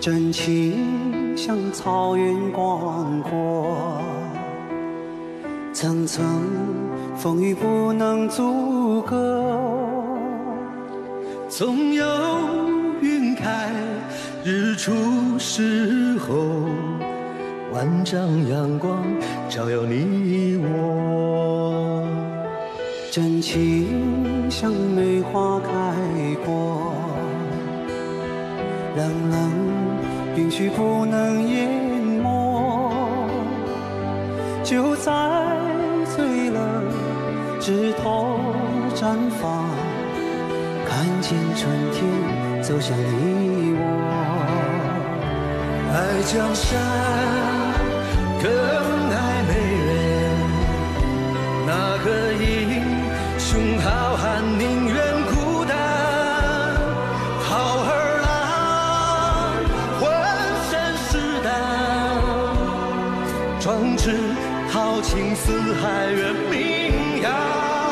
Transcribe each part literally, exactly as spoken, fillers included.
真情像草原广阔，层层风雨不能阻隔。 总有云开日出时候，万丈阳光照耀你我。 真情像梅花开过，冷冷允许不能淹没，就在最冷枝头绽放，看见春天走向你我。 爱江山更爱美人，那个英雄好汉宁愿孤单，好儿郎浑身是胆，壮志豪情四海远名扬。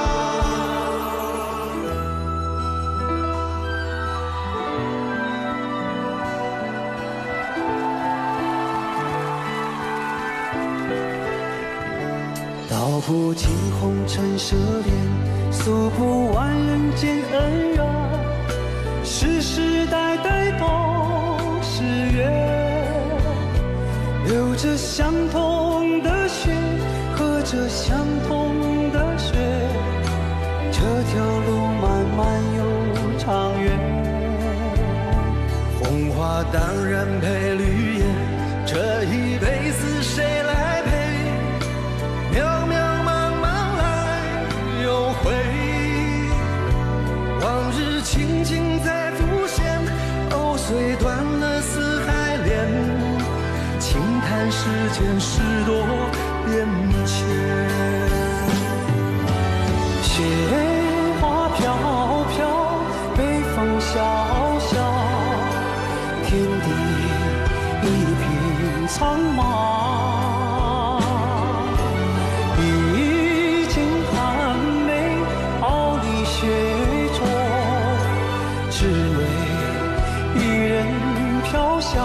道不尽红尘奢恋，诉不完人间恩怨，世世代代都是缘，流着相同的血，喝着相同的血，这条路漫漫又长远。 红花当然配绿叶，这一辈子谁来陪？渺渺茫茫来又回，往日情景再浮现，藕虽断了丝还连，轻叹世间事多变迁。 雪花飘飘，北风萧萧，天地一片苍茫。只为一人飘香，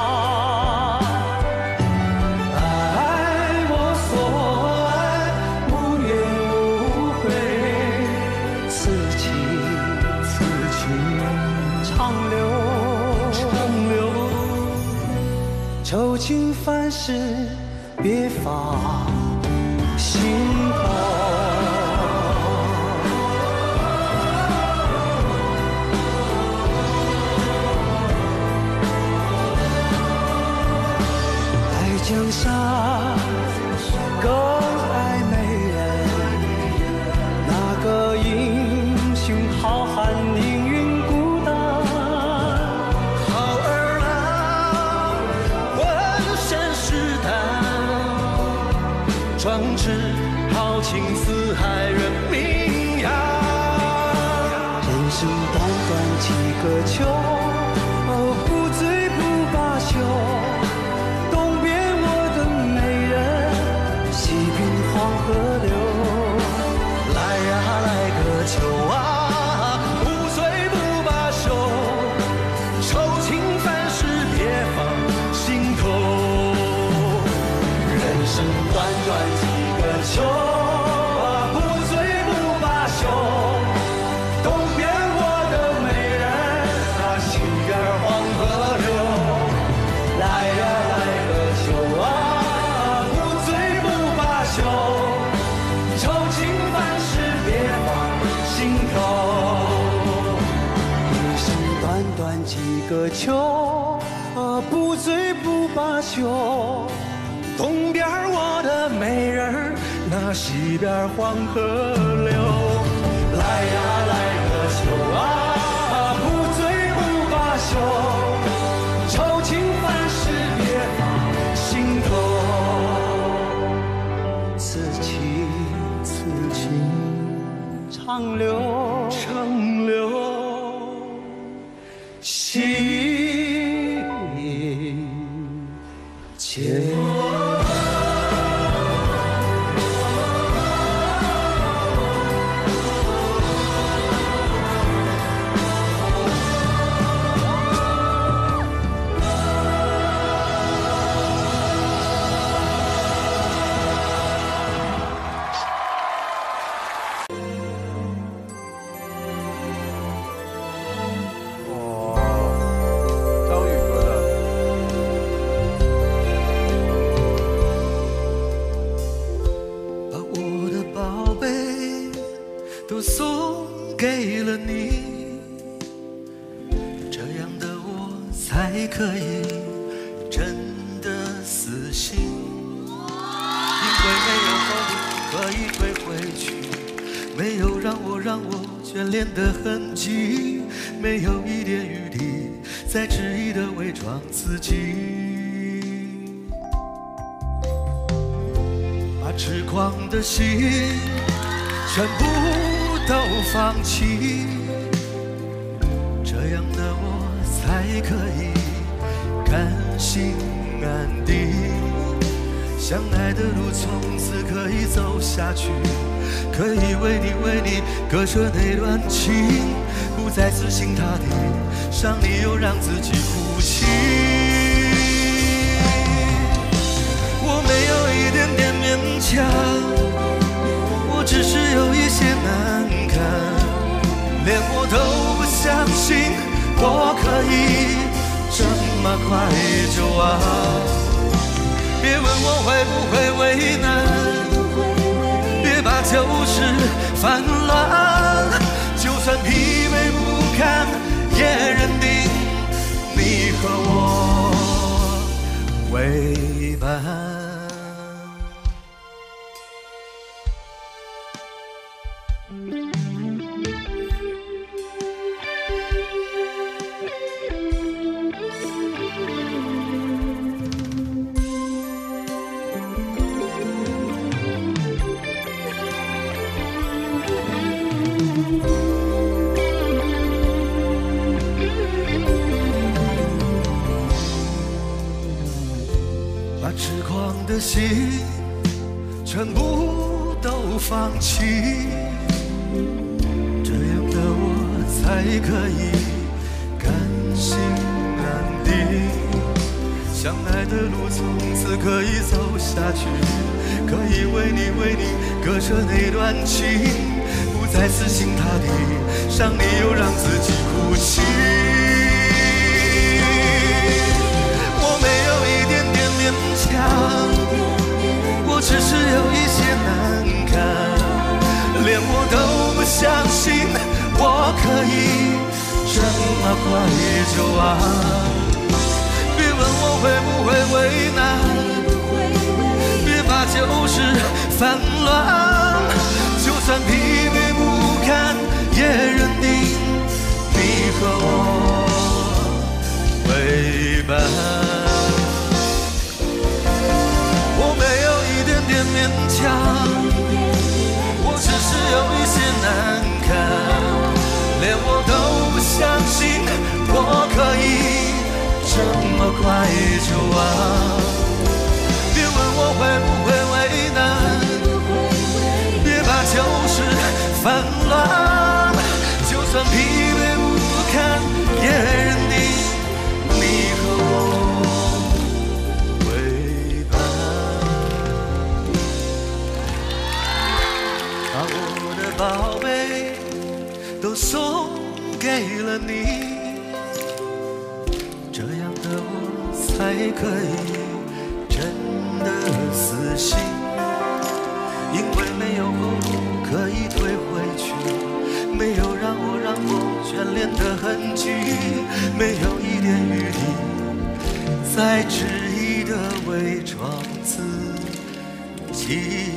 爱我所爱，无怨无悔，此情此情长留长留，愁情烦事别放心头。江山更爱美人，那个英雄好汉宁愿孤单， 好儿郎浑身是胆，壮志豪情四海远名扬。 人生短短几个秋，不醉不罢休，黄河流， 来呀来个秋啊，不醉不罢休，愁情烦事别放心头。人生短短几个秋啊，不醉不罢休，东边我的美人啊，西边黄河流。来呀来个秋啊，愁情烦事别放心头。 一生短短几个秋，不醉不罢休。 东边我的美人，那西边黄河流。来呀来个秋啊，不醉不罢休，愁情烦事别放心头。 长留长留心间。 眷恋的痕迹，没有一点余地再执意的伪装自己，把痴狂的心全部都放弃，这样的我才可以甘心安定。相爱的路从此可以走下去，可以为你为你割舍那段情，不再死心塌地伤你又让自己哭泣。我没有一点点勉强，我只是有一些难堪，连我都不相信我可以这么快就忘。别问我会不会为难，别把旧事翻乱，就算疲惫不堪，也认定你和我为伴。痴狂的心全部都放弃，这样的我才可以甘心安定。相爱的路从此可以走下去，可以为你为你割舍那段情，不再死心塌地伤你又让自己哭泣。我只是有一些难堪，连我都不相信我可以这么快就忘。别问我会不会为难，别把旧事翻乱，就算疲惫不堪，也认定你和我为伴。勉强，我只是有一些难堪，连我都不相信我可以这么快就忘。别问我会不会为难，别把旧事翻乱，就算疲惫不堪，也认定你和我宝贝都送给了你，这样的我才可以真的死心，因为没有后路可以退回去，没有让我让我眷恋的痕迹，没有一点余地再执意的伪装自己。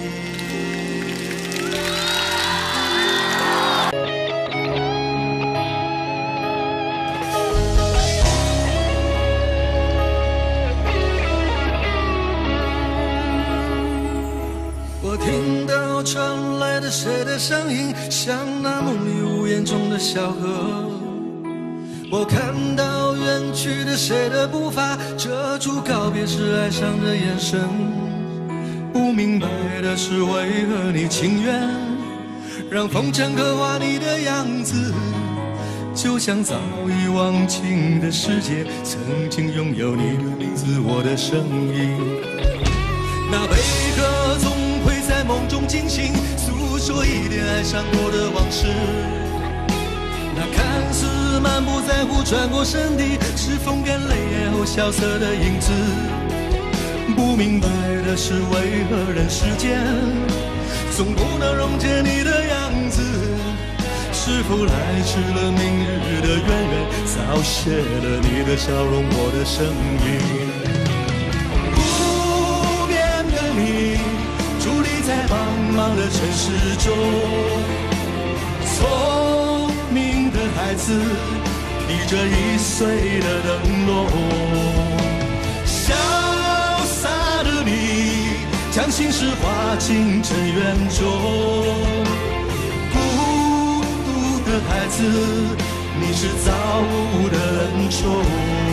听到传来的谁的声音，像那梦里屋檐中的小河。我看到远去的谁的步伐，遮住告别时哀伤的眼神。不明白的是，为何你情愿让风尘刻画你的样子，就像早已忘情的世界，曾经拥有你的名字，我的声音。那悲歌总会在梦中惊醒，诉说一点爱上过的往事。那看似满不在乎转过身的，是风干泪眼后萧瑟的影子。不明白的是，为何人世间总不能溶解你的样子？是否来迟了明日的渊源，早谢了你的笑容，我的声音。你伫立在茫茫的城市中，从孩子，提着易碎的灯笼，潇洒的你，将心事化进尘缘中。孤独的孩子，你是造物的恩宠。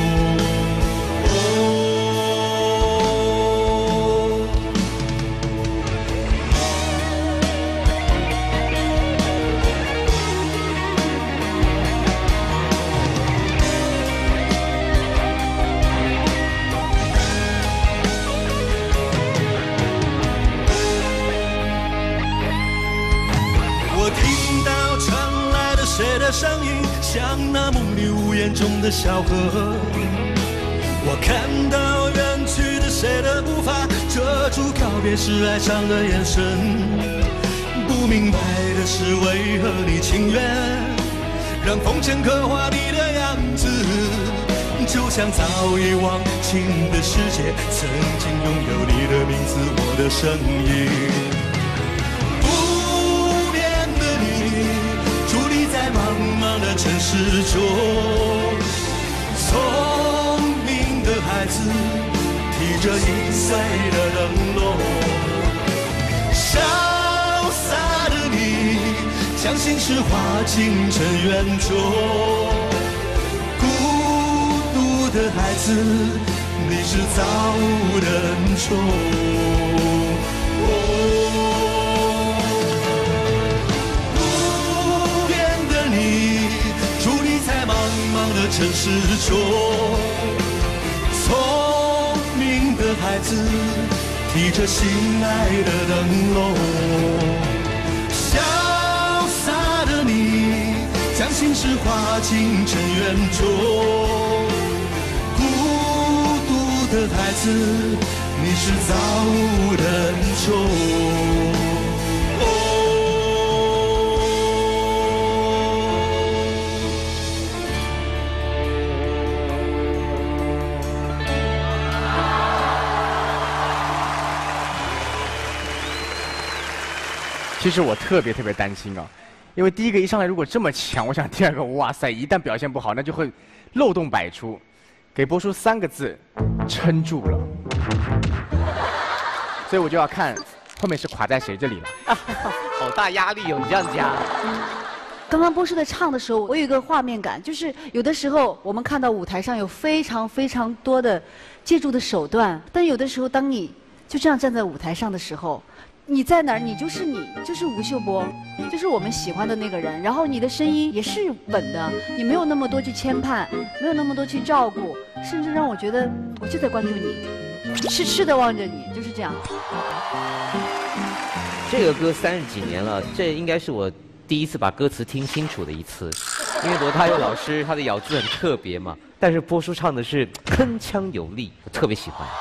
谁的声音像那梦里呜咽中的小河，我看到远去的谁的步伐遮住告别时哀伤的眼神，不明白的是为何你情愿让风尘刻画你的样子，就像早已忘情的世界曾经拥有你的名字，我的声音。城市中，聪明的孩子提着易碎的灯笼，潇洒的你将心事化进尘缘中。孤独的孩子，你是造物的恩宠。不变的你，城市中，聪明的孩子提着心爱的灯笼，潇洒的你将心事化进尘缘中。孤独的孩子，你是造物的恩宠。 其实我特别特别担心啊，因为第一个一上来如果这么强，我想第二个哇塞，一旦表现不好，那就会漏洞百出。给播出三个字，撑住了。所以我就要看后面是垮在谁这里了。 好大压力哦，你这样讲。 刚刚波叔在唱的时候，我有一个画面感，就是有的时候我们看到舞台上有非常非常多的借助的手段，但有的时候当你就这样站在舞台上的时候，你在哪儿，你就是你，就是吴秀波，就是我们喜欢的那个人。然后你的声音也是稳的，你没有那么多去牵绊，没有那么多去照顾，甚至让我觉得我就在关注你，痴痴的望着你，就是这样。 这个歌三十几年了，这应该是我第一次把歌词听清楚的一次，因为罗大佑老师他的咬字很特别嘛，但是波叔唱的是铿锵有力，我特别喜欢。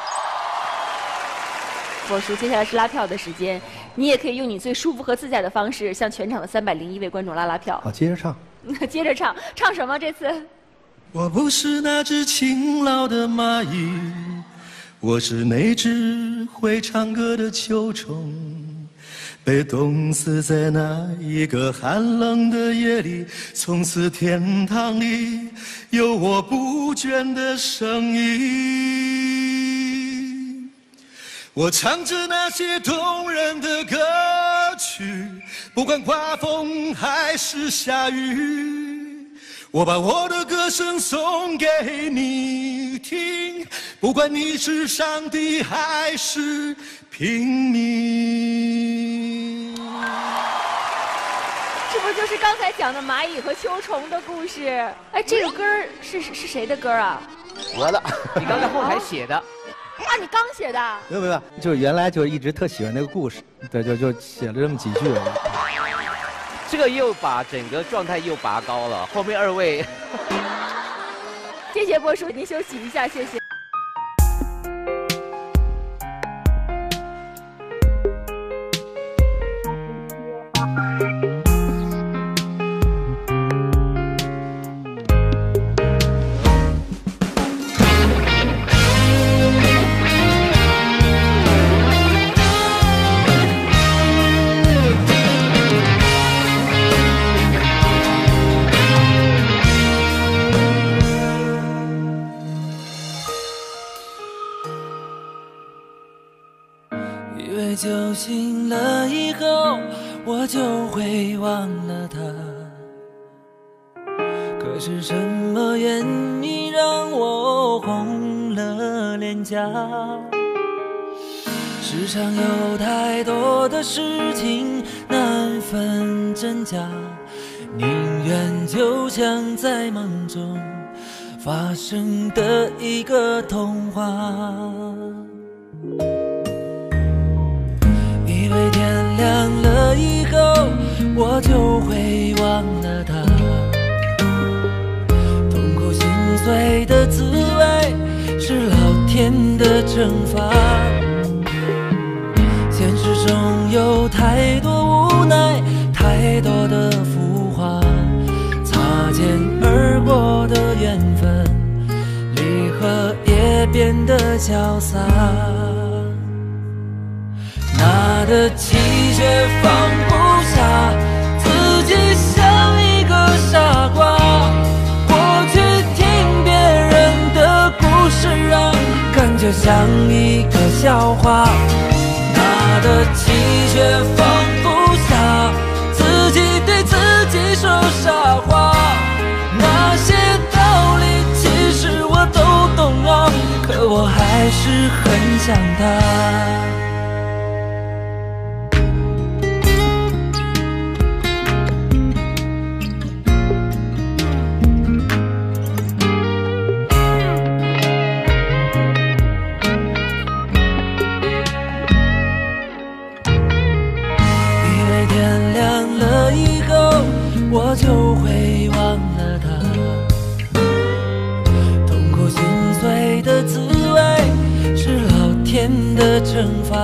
波叔，接下来是拉票的时间，你也可以用你最舒服和自在的方式向全场的三百零一位观众拉拉票。 好，接着唱。 接着唱，唱什么这次？ 我不是那只勤劳的蚂蚁，我是那只会唱歌的秋虫，被冻死在那一个寒冷的夜里，从此天堂里有我不倦的声音。我唱着那些动人的歌曲，不管刮风还是下雨，我把我的歌声送给你听，不管你是上帝还是平民。 这不就是刚才讲的蚂蚁和秋虫的故事？哎，这个歌是是谁的歌啊？ 我的，你刚才后台写的。 啊，你刚写的？ 没有没有，就是原来就是一直特喜欢那个故事，对，就就写了这么几句。 这个又把整个状态又拔高了。后面二位， 谢谢波叔，您休息一下，谢谢。 睡就醒了以后，我就会忘了他。可是什么原因让我红了脸颊？世上有太多的事情难分真假，宁愿就像在梦中发生的一个童话。以为天亮了以后我就会忘了他，痛苦心碎的滋味是老天的惩罚。现实中有太多无奈，太多的浮华，擦肩而过的缘分，离合也变得潇洒。拿得起却放不下，自己像一个傻瓜。过去听别人的故事啊，感觉像一个笑话。拿得起却放不下，自己对自己说傻话。那些道理其实我都懂啊，可我还是很想他。我就会忘了他，痛苦心碎的滋味是老天的惩罚。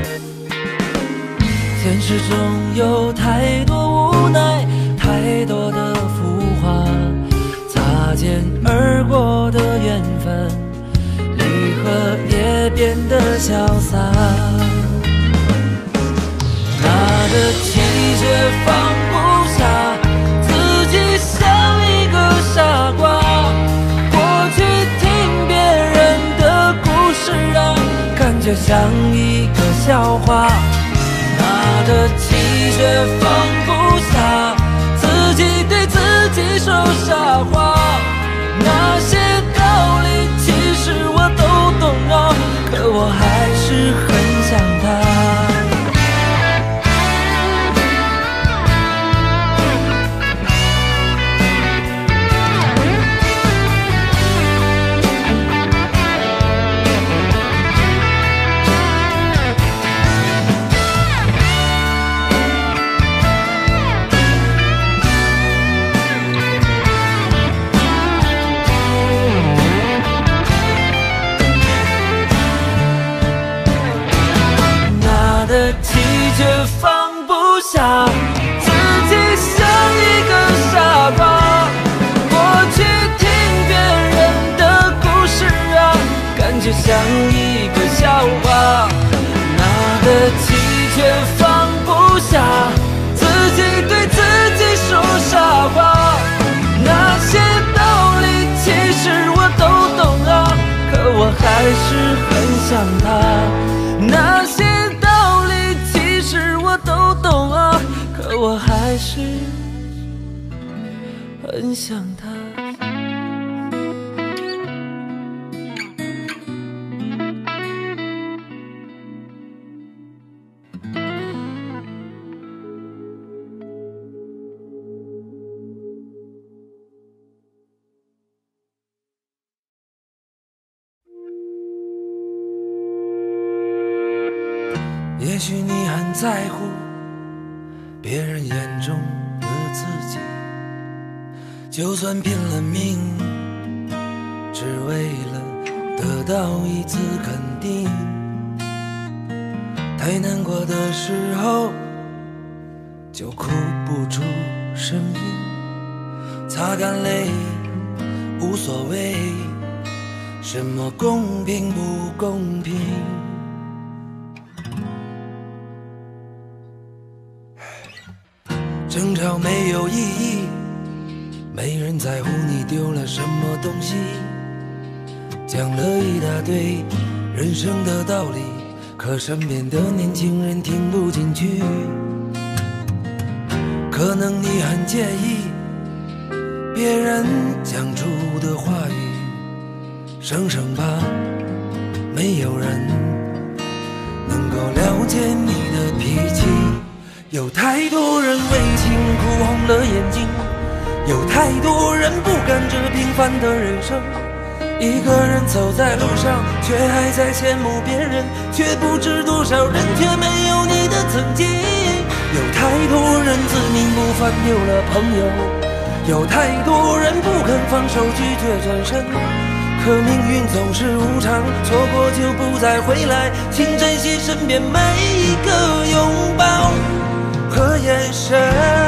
现实中有太多无奈，太多的浮华，擦肩而过的缘分，离合也变得潇洒。拿得起却放不下，像一个傻瓜。过去听别人的故事啊，感觉像一个笑话。拿得起却放不下，自己对自己说傻话。那些道理其实我都懂啊，可我还是很想他。却放不下，自己像一个傻瓜。过去听别人的故事啊，感觉像一个笑话。拿得起却放不下，自己对自己说傻话。那些道理其实我都懂啊，可我还是很想他。那些我都懂啊，可我还是很想他。也许你很在乎别人眼中的自己，就算拼了命，只为了得到一次肯定。太难过的时候，就哭不出声音，擦干泪，无所谓什么公平不公平。争吵没有意义，没人在乎你丢了什么东西，讲了一大堆人生的道理， 可身边的年轻人听不进去。可能你很介意别人讲出的话语，生生怕没有人能够了解你的脾气。有太多人为情哭红了眼睛，有太多人不甘这平凡的人生。一个人走在路上，却还在羡慕别人，却不知多少人却没有你的曾经。有太多人自命不凡丢了朋友，有太多人不肯放手拒绝转身。可命运总是无常，错过就不再回来，请珍惜身边每一个拥抱和眼神。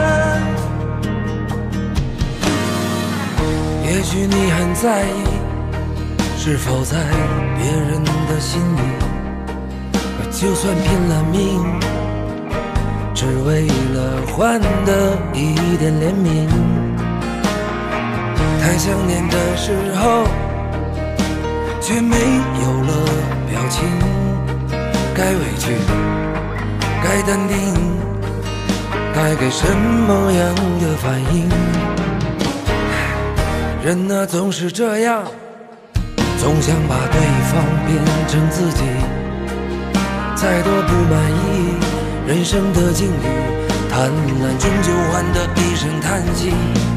也许你很在意是否在别人的心里，就算拼了命，只为了换得一点怜悯。太想念的时候，却没有了表情。该委屈，该淡定，该给什么样的反应？人啊，总是这样，总想把对方变成自己。再多不满意人生的境遇，贪婪终究换得一声叹息。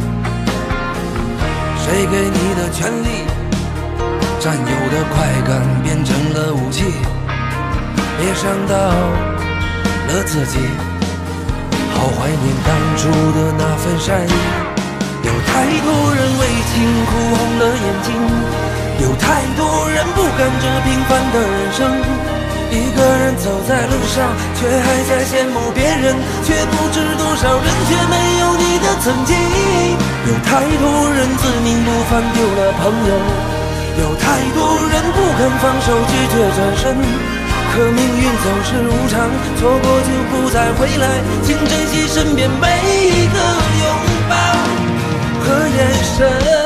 谁给你的权利，占有的快感变成了武器，别伤到了自己。好怀念当初的那份善意。有太多人为情哭红了眼睛，有太多人不甘这平凡的人生。一个人走在路上，却还在羡慕别人，却不知多少人却没有你的曾经。有太多人自命不凡丢了朋友，有太多人不肯放手拒绝转身。可命运总是无常，错过就不再回来，请珍惜身边每一个拥抱和眼神。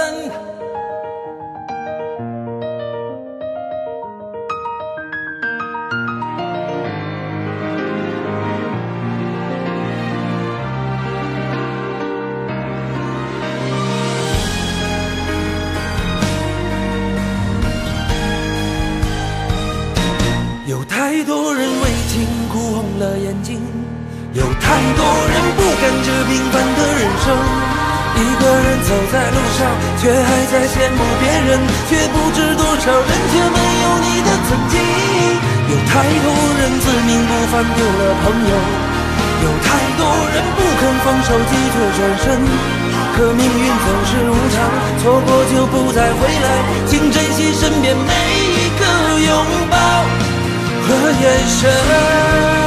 有太多人为情哭红了眼睛，有太多人不甘这平凡的人生。一个人走在路上，却还在羡慕别人，却不知多少人却没有你的曾经。有太多人自命不凡丢了朋友，有太多人不肯放手拒绝转身。可命运总是无常，错过就不再回来，请珍惜身边每一个拥抱和眼神。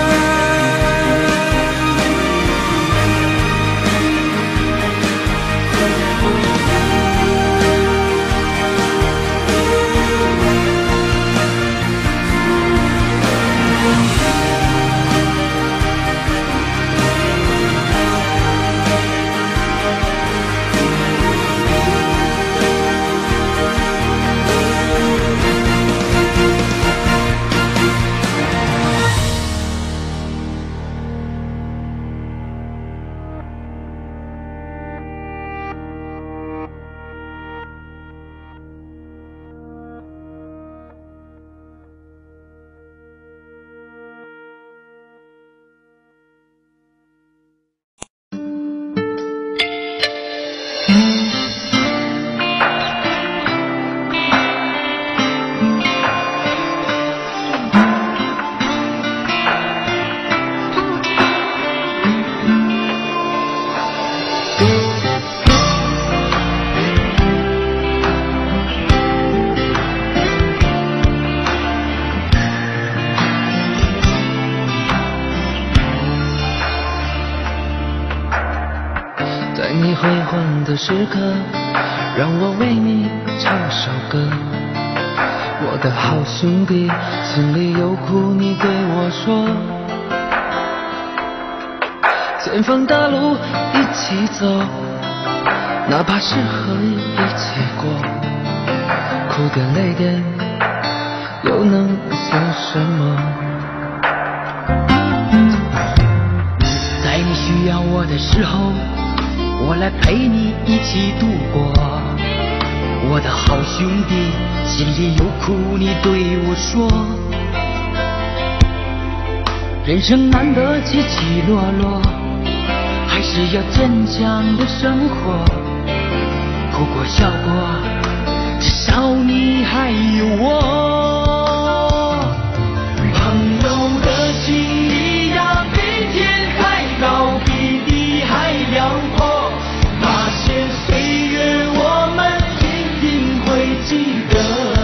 在你辉煌的时刻，让我为你唱首歌。我的好兄弟，心里有苦你对我说。前方大路一起走，哪怕是河一起过，哭点累点又能算什么？在你需要我的时候，我来陪你一起度过。我的好兄弟，心里有苦你对我说。人生难得起起落落，还是要坚强的生活。哭过笑过，至少你还有我。朋友的情谊呀，比天还高，比地还辽阔。那些岁月我们一定会记得。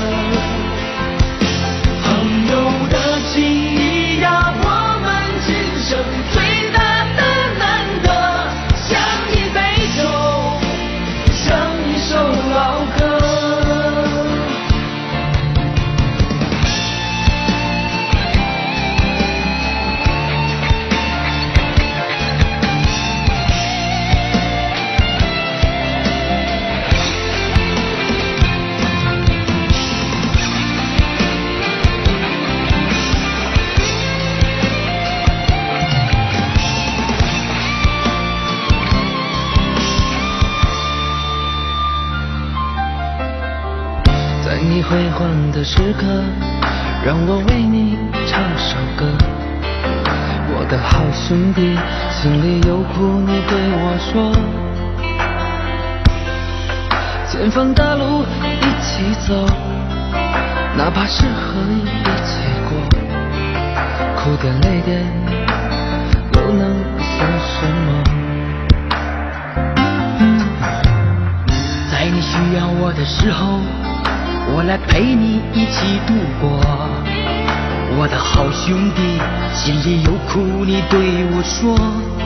朋友的情谊呀，我们今生最大的难得，像一杯酒，像一首老歌。在你辉煌的时刻，让我为你唱首歌。我的好兄弟，心里有苦你对我说。前方大路一起走，哪怕是和你一起过。哭点累点，又能算什么？在你需要我的时候，我来陪你一起度过。我的好兄弟，心里有苦你对我说。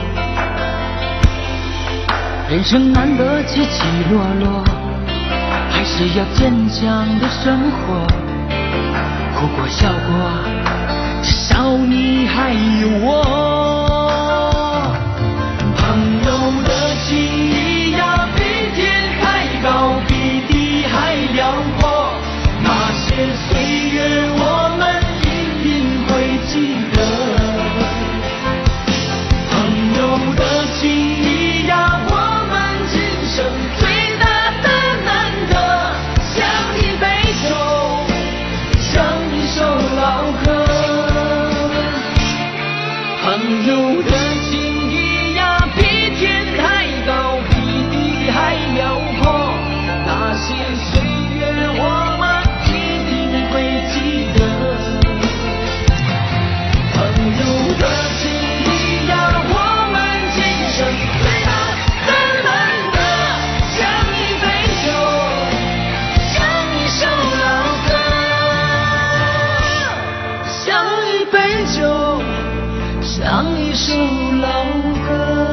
人生难得起起落落，还是要坚强的生活。哭过笑过，至少你还有我。朋友的情谊呀，比天还高，比地还辽阔。那些岁月我们一定会记得。朋友的情谊呀，我们今生最大的难得，像一杯酒，像一首老歌。朋友的情谊呀，比天还高，比地还辽阔。那些岁月我们会记得。朋友的情谊呀，我们今生最大的难得，像一杯酒，像一首老歌，像一杯酒，像一首老歌。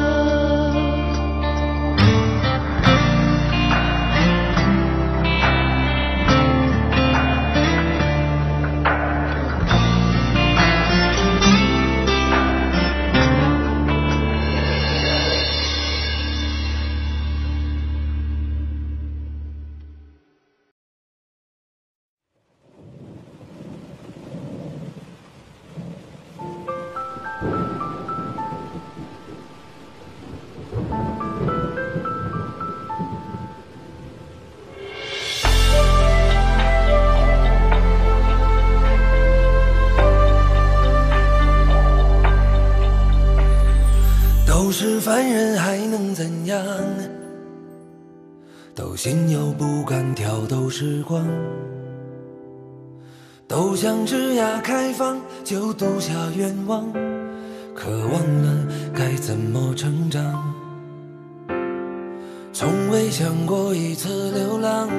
都是凡人还能怎样？都心有不甘挑逗时光，都想枝桠开放就赌下愿望，可忘了该怎么成长。从未想过一次流浪，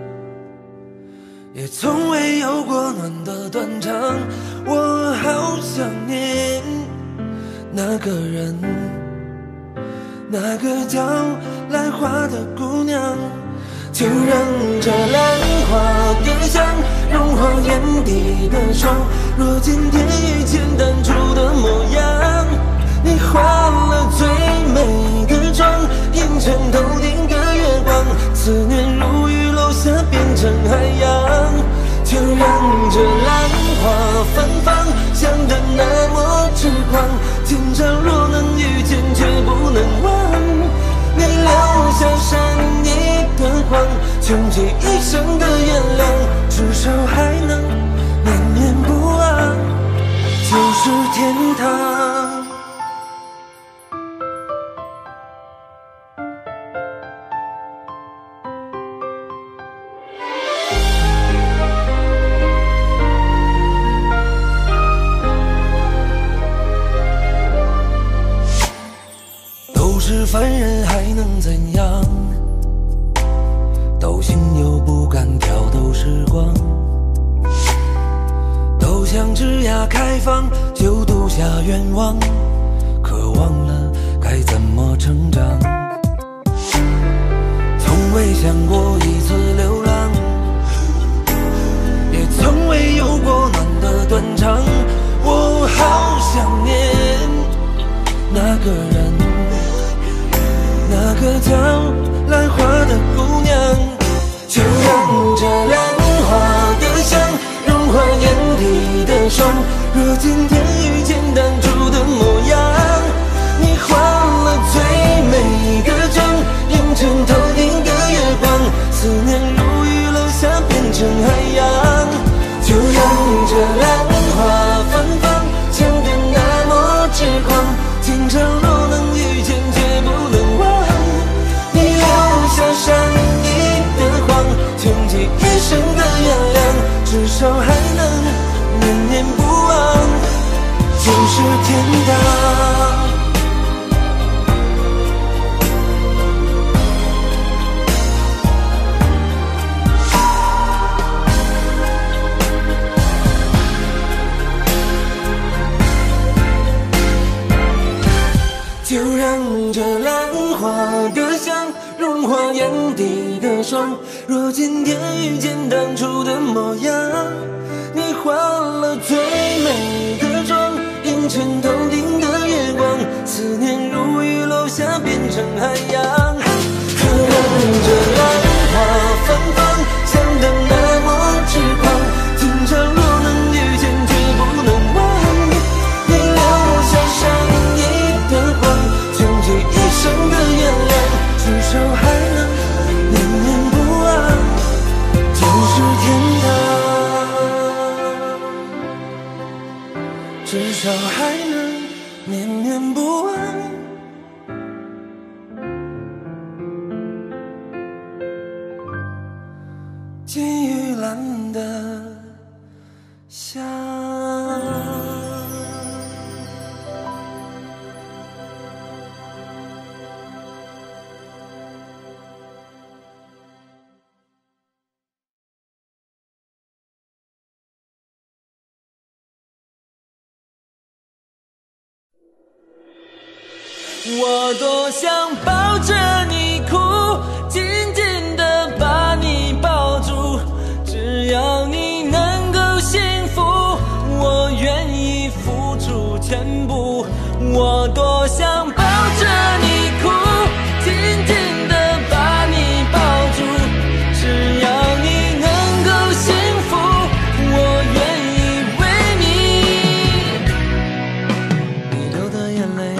也从未有过暖的断肠。我好想念那个人，那个叫兰花的姑娘，就让这兰花蝶香融化眼底的霜。若今天遇见当初的模样，你化了最美的妆，映成头顶的月光，思念如雨落下变成海洋。就让这兰芬芳，想得那么痴狂。今朝若能遇见，却不能忘。你留下善意的谎，穷尽一生的原谅，至少还能念念不忘，就是天堂。都是凡人，还能怎样？都心有不甘，挑逗时光。都想枝桠开放，就赌下愿望，可忘了该怎么成长。从未想过一次流浪，也从未有过暖的断肠。我好想念那个人，那个叫兰花的姑娘。就让这兰花的香融化眼底的霜。若今天遇见当初的模样，你化了最美的妆，映衬头顶的月光。思念如雨落下变成海洋。就让这兰花芬芳，想得那么痴狂。今朝若能遇见，绝不能忘。你留下善意的谎，穷尽一生的原谅，至少还能念念不忘，就是天堂。就让这兰花的香融化眼底的霜。若今天遇见当初的模样，你化了最美的妆，映衬头顶的月光。思念如雨落下变成海洋。可让这兰花芬芳，想得那么痴狂。今朝若能遇见，绝不能忘。你留下善意的谎，穷尽一生的原谅，至少还能念念不忘，就是天堂。至少还能念念不忘，金玉兰的香。我多想抱着你哭，紧紧地把你抱住，只要你能够幸福，我愿意付出全部。我多想抱着你哭，紧紧地把你抱住，只要你能够幸福，我愿意为你。你流的眼泪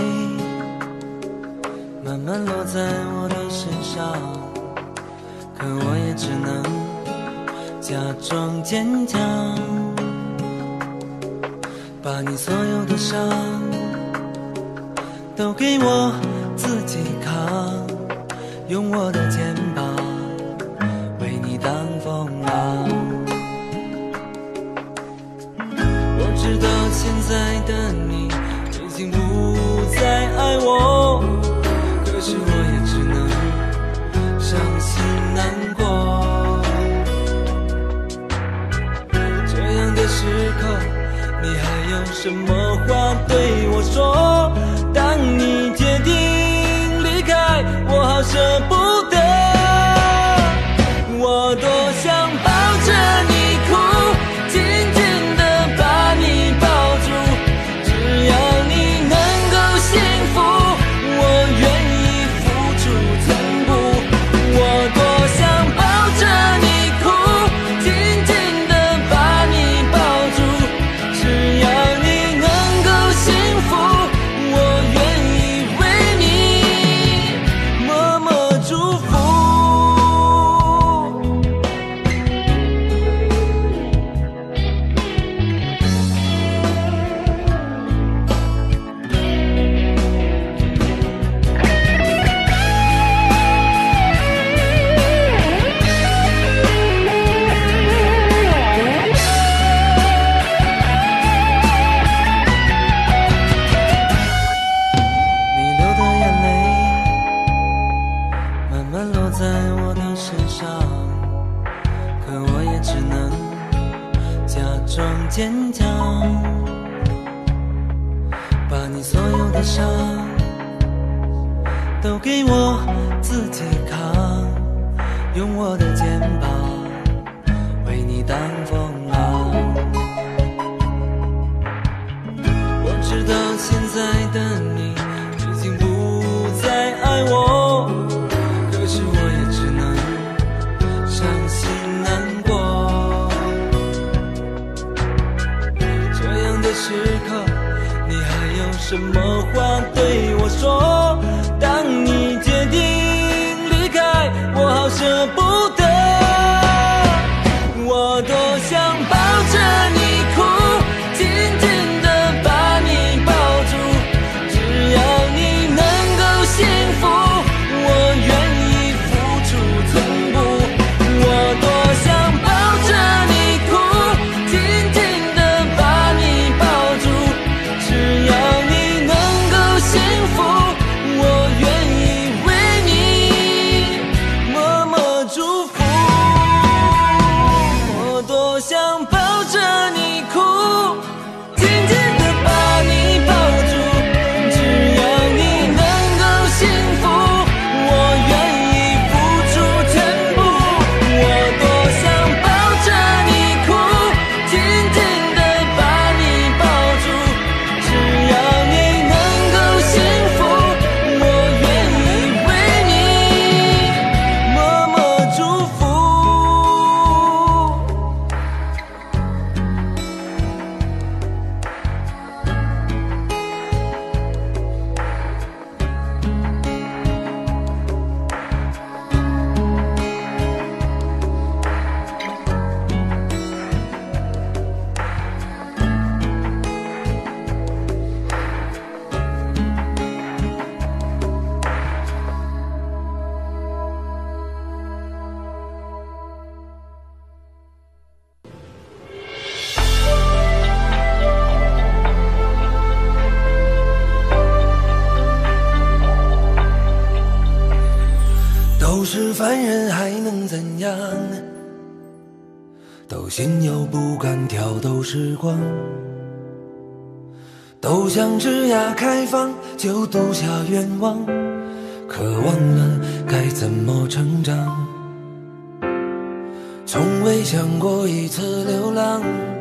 慢慢落在我的身上，可我也只能假装坚强，把你所有的伤都给我自己扛，用我的肩膀为你挡风浪。我知道现在的你已经不再爱我，可是我也只能伤心难过。这样的时刻，你还有什么话对我说？当你决定离开，我好舍不得。我多想抱着你哭，紧紧地把你抱住，只要你能够幸福，我愿意付出全部。我多想抱着你哭，紧紧地把你抱住，只强，把你所有的伤都给我自己扛，用我的肩膀为你挡风浪。我知道现在的你已经不再爱我，可是我也只能伤心难过。这样的时刻，你还有什么话对我说？当你决定离开，我好舍不得，我多想抱着你哭，紧紧地把你抱住，只要你能够幸福，我愿意付出全部。我多想抱着你哭，紧紧地把你抱住，只要你能够幸福，我愿意为你默默祝福。我多想抱着你哭，紧紧地把你抱住，只要你能够幸福，我愿意付出全部。我多想抱着你哭，紧紧地把你抱住，只要你能够幸福，我愿意为你默默祝福。 都是凡人还能怎样？都心有不甘挑逗时光，都想枝桠开放就赌下愿望，可忘了该怎么成长。从未想过一次流浪，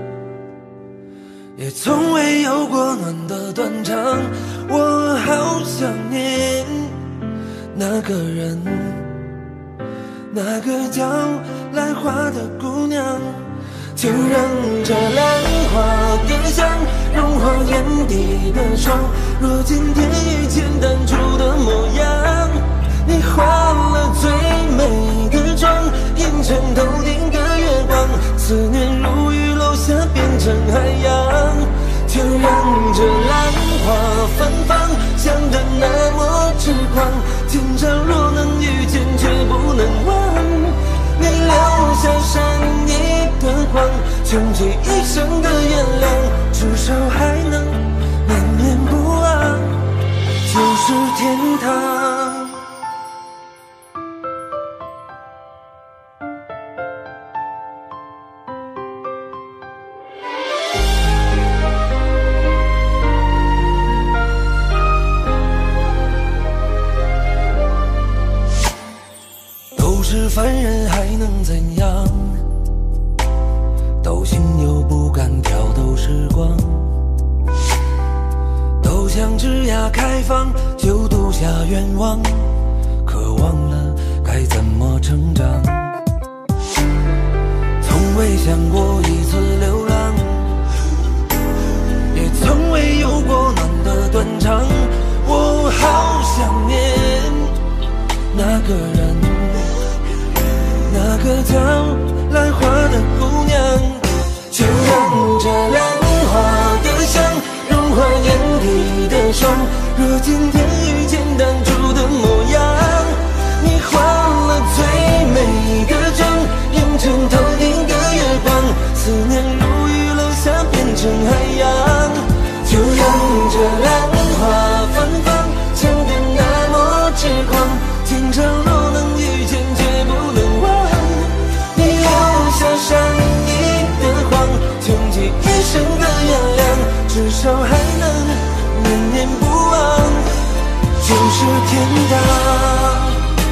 也从未有过暖的断肠。我好想念那个人，那个叫兰花的姑娘，就让这兰花的香融化眼底的霜。若今天遇见当初的模样，你化了最美的妆，映成头顶个月光，思念如雨落下变成海洋。就让这兰花芬芳，香得那么痴狂，今朝若能遇见却不能忘，你留下善意的谎，穷极一生的原谅，至少还能念念不忘，就是天堂。凡人还能怎样？都心有不甘挑逗时光，都想枝桠开放就赌下愿望，可忘了该怎么成长。从未想过一次流浪，也从未有过暖的断肠。我好想念那个人，那个叫兰花的姑娘，就让这兰花的香融化眼底的霜。若今天遇见当初的模样，你化了最美的妆，映成头顶个月光，思念如雨落下变成海洋。就让这兰花芬芳，香得那么痴狂，今朝若能遇见却不能忘，你留下善意的谎，穷极一生至少还能念念不忘，就是天堂。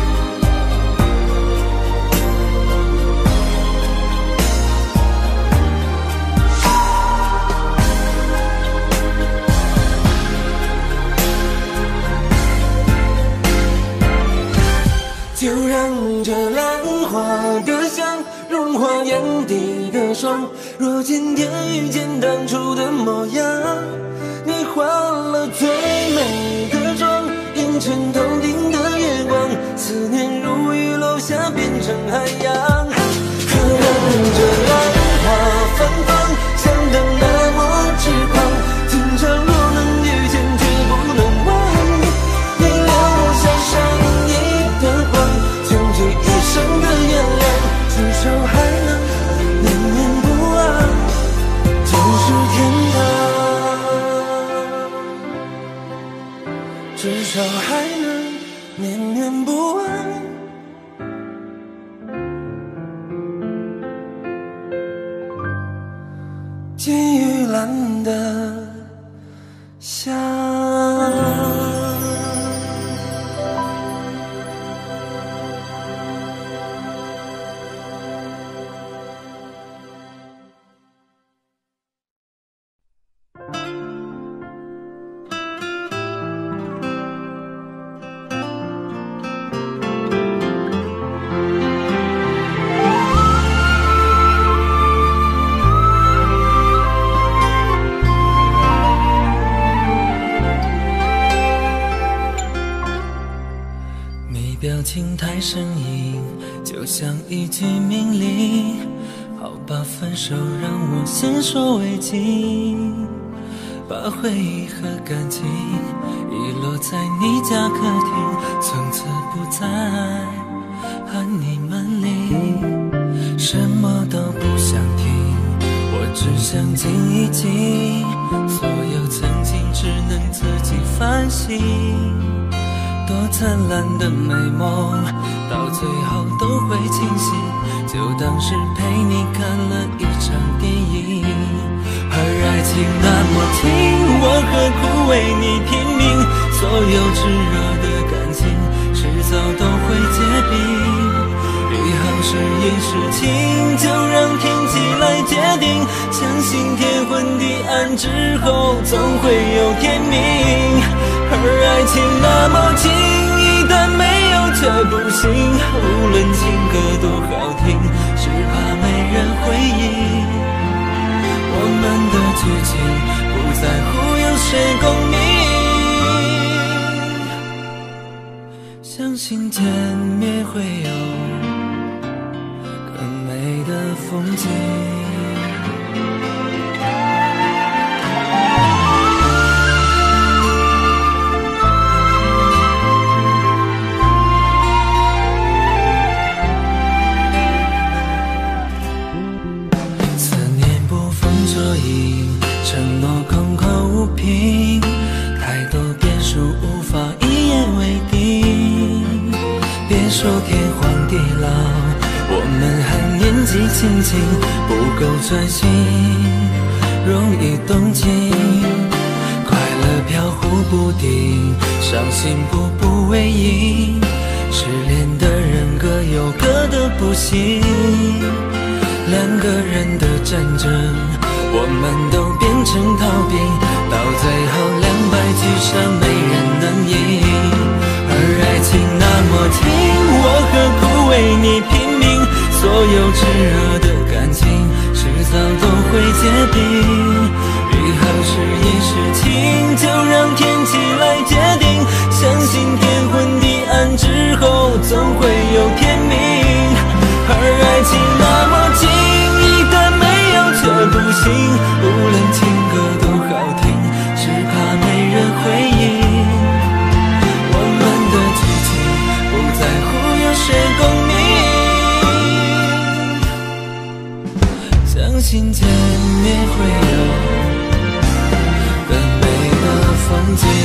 就让这浪花的香融化眼底的霜，若今天遇见当初的模样，你化了最美的妆，映衬头顶的月光，思念如雨落下变成海洋。可让这浪花芬芳，像灯那么痴狂，今朝若能遇见却不能忘，你留下上一的光，穷尽一生的原谅，至少还能念念不忘，就是天堂。至少还能念念不忘。金玉兰的香。表情太生硬，就像一句命令。好吧，分手让我先说为敬，把回忆和感情遗落在你家客厅，从此不再喊你门铃，什么都不想听，我只想静一静，所有曾经只能自己反省。多灿烂的美梦，到最后都会清醒，就当是陪你看了一场电影。而爱情那么近，我何苦为你拼命？所有炙热的感情，迟早都会结冰。雨后是阴是晴，就让天气来决定。相信天昏地暗之后，总会有天明。而爱情那么近，一旦没有却不行，无论情歌多好听，只怕没人回应。我们的剧情不在乎有谁共鸣，相信见面会有更美的风景。承诺空口无凭，太多变数无法一言为定。别说天荒地老，我们还年纪轻轻，不够专心，容易动情。快乐飘忽不定，伤心步步为营。失恋的人各有各的不幸，两个人的战争，我们都变成逃兵，到最后两败俱伤，没人能赢。而爱情那么近，我何苦为你拼命？所有炙热的感情，迟早都会结冰。雨后是阴是晴，就让天气来决定。相信天昏地暗之后，总会有天明。而爱情那么近，一旦没有却不行，无论情歌多好听，只怕没人回应。我们的剧情不在乎有谁共鸣，相信见面会有更美的风景。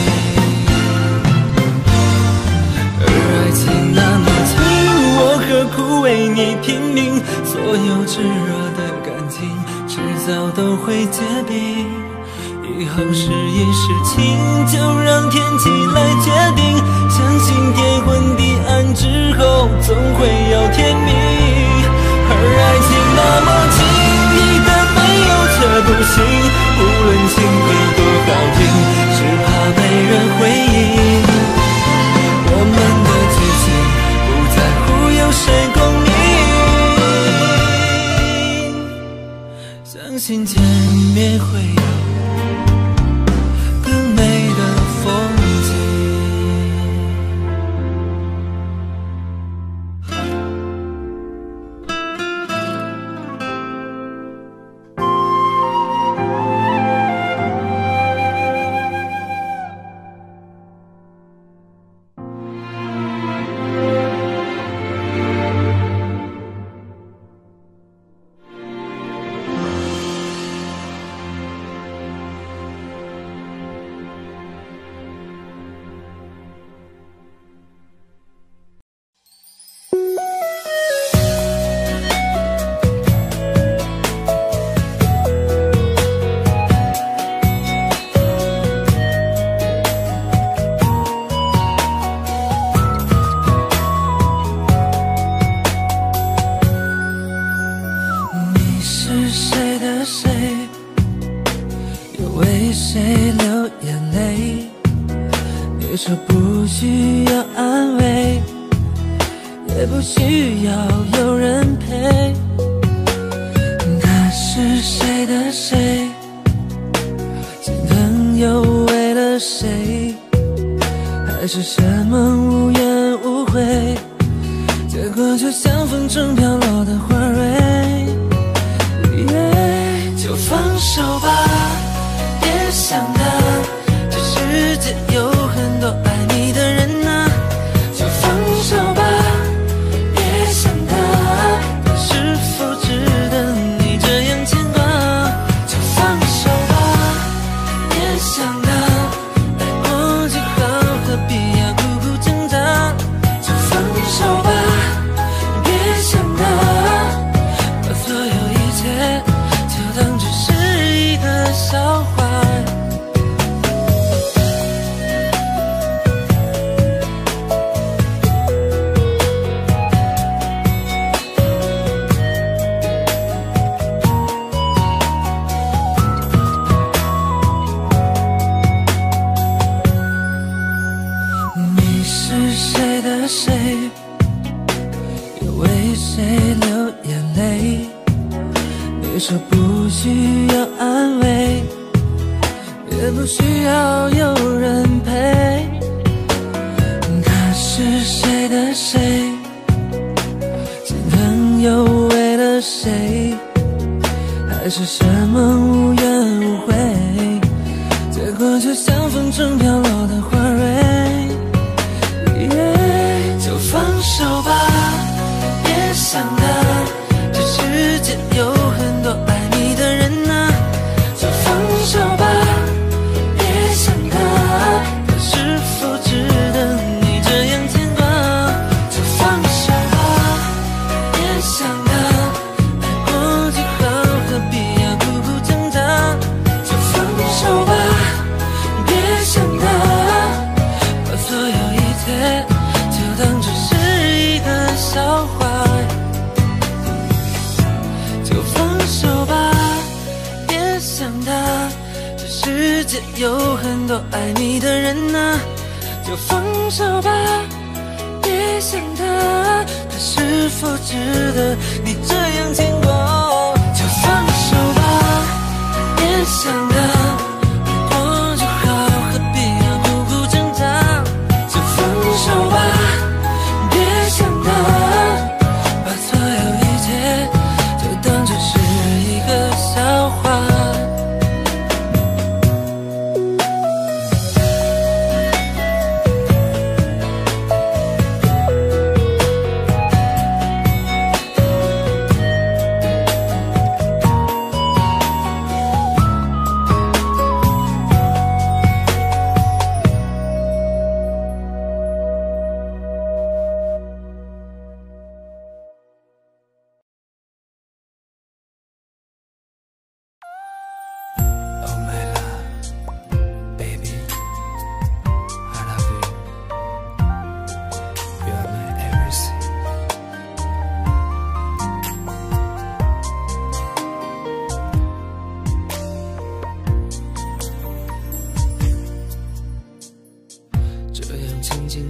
而爱情那么近，我何苦为你拼命？所有炙热的感情，迟早都会结冰。 以后事一事情就让天气来决定，相信结婚的案之后总会有天明，而爱情那么轻易的没有这不行，无论情歌多好听，只怕没人回应，我们的剧情不在乎有谁共鸣，相信见面会有更美的风景。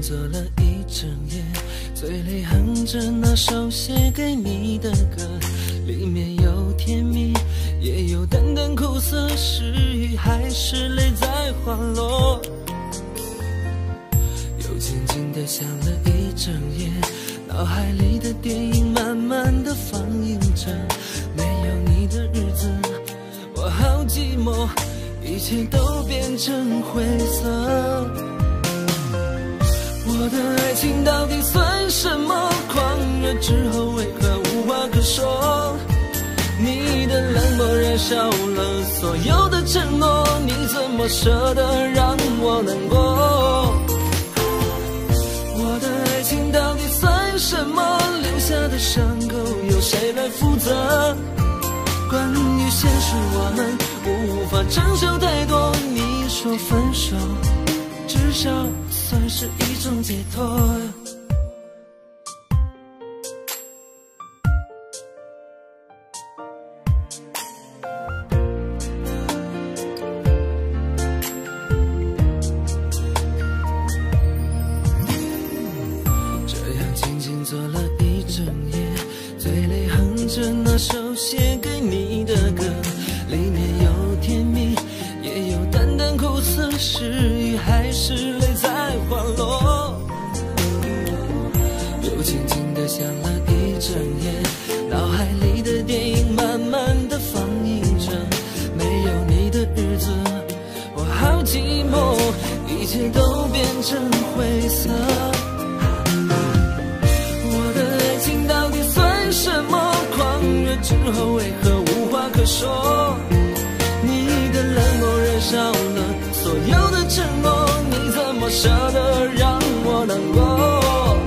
坐了一整夜，嘴里哼着那首写给你的歌，里面有甜蜜，也有淡淡苦涩，是雨还是泪在滑落。又静静地想了一整夜，脑海里的电影慢慢地放映着，没有你的日子我好寂寞，一切都变成灰色。我的爱情到底算什么？狂热之后为何无话可说？你的冷漠燃烧了所有的承诺，你怎么舍得让我难过？我的爱情到底算什么？留下的伤口由谁来负责？关于现实我们无法承受太多，你说分手至少算是一种解脱。这样静静坐了一整夜，嘴里哼着那首写给你的歌，里面有甜蜜，也有淡淡苦涩，是雨还是泪在滑落。又静静地想了一整夜，脑海里的电影慢慢地放映着，没有你的日子我好寂寞，一切都变成灰色。我的爱情到底算什么？狂热之后为何无话可说？你的冷漠燃烧了所有的承诺，你怎么舍得让我难过？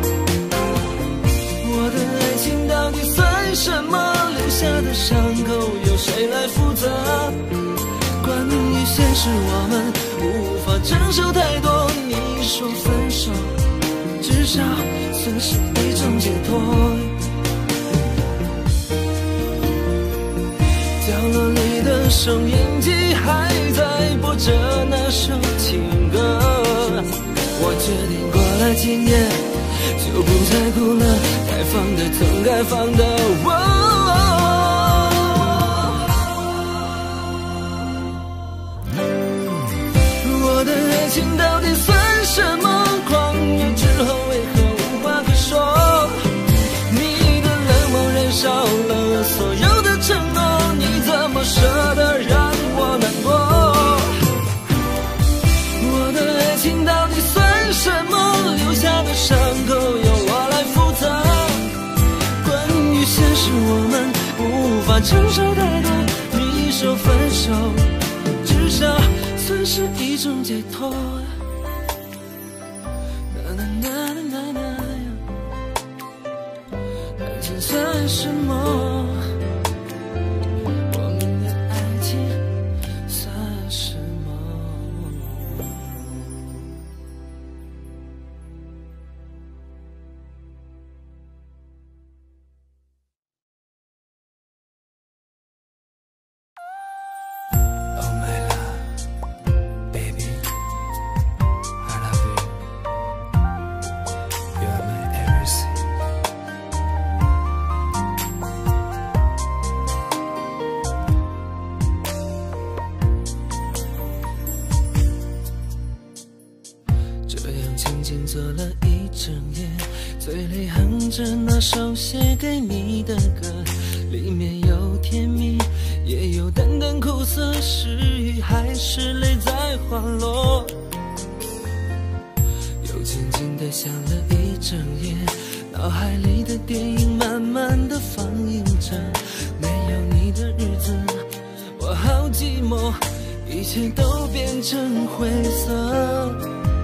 我的爱情到底算什么？留下的伤口由谁来负责？关于现实我们无法承受太多，你说分手至少算是一种解脱。角落里的收音机还在播着那首情歌，我决定过了今夜就不再哭了，该放的总该放的。我的爱情到底算什么？狂热之后为何无话可说？你的冷漠燃烧了所有的承诺，你怎么舍得让我难过？我的爱情到底算什么？留下的伤口由我来负责。关于现实我们无法承受太多，你说分手至少算是一种解脱。那那那那那爱情算什么？坐了一整夜，嘴里哼着那首写给你的歌，里面有甜蜜，也有淡淡苦涩，是雨还是泪在滑落。又静静地想了一整夜，脑海里的电影慢慢地放映着，没有你的日子我好寂寞，一切都变成灰色。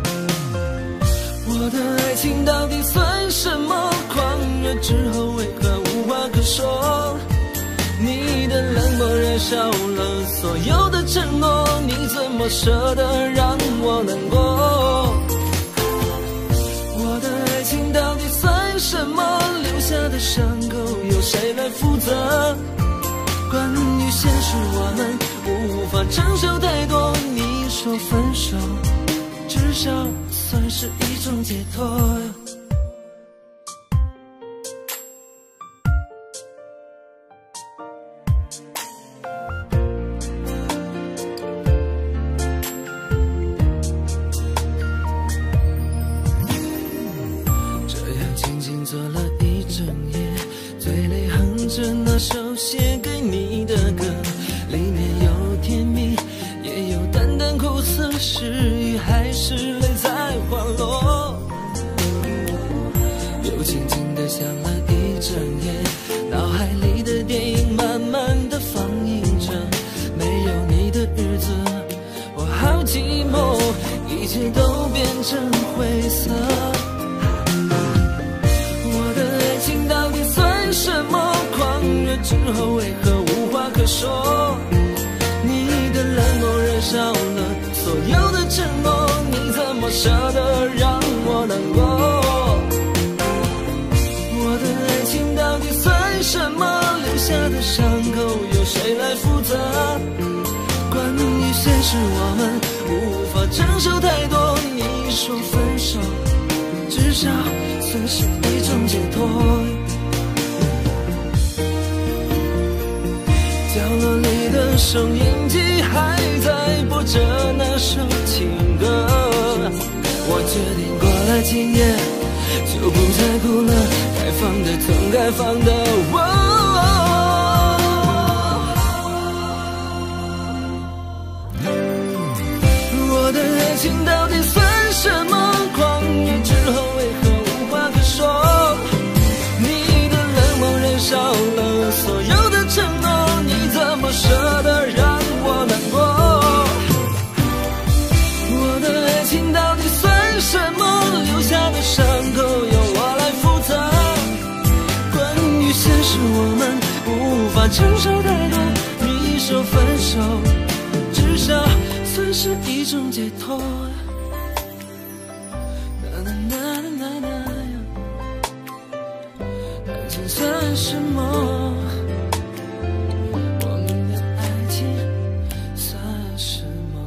我的爱情到底算什么？狂热之后为何无话可说？你的冷漠燃烧了所有的承诺，你怎么舍得让我难过？我的爱情到底算什么？留下的伤口由谁来负责？关于现实我们无法承受太多，你说分手至少算是是一种解脱。这样静静坐了一整夜，嘴里哼着那首写给你的歌，里面有甜蜜，也有淡淡苦涩，是雨还是泪在滑落。又静静地想了一整夜，脑海里的电影慢慢地放映着，没有你的日子我好寂寞，一切都变成灰色。我的爱情到底算什么？狂热之后为何无话可说？你的冷漠燃烧了所有的承诺，你怎么舍得让我难过？我的爱情到底算什么？留下的伤口由谁来负责？关于现实我们无法承受太多，你说分手至少算是一种解脱。角落里的收音机还在播着那首情歌，我决定过了今夜就不再哭了，该放的总该放的。我的爱情到底算什么？狂野之后为何无话可说？你的冷漠燃烧了所有的承诺，你怎么舍得让我难过？我的爱情到底算什么？留下的伤口由我来负责。关于现实我们无法承受太多，你说分手至少算是一种解脱。爱情算什么？我们的爱情算什么？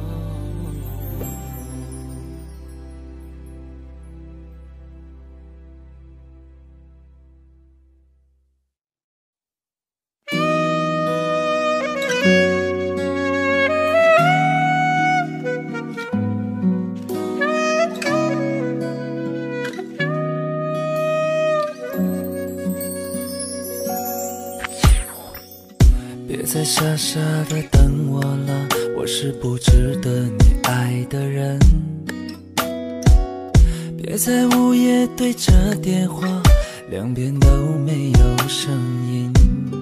别再傻傻的等我了，我是不值得你爱的人。别在午夜对着电话，两边都没有声音。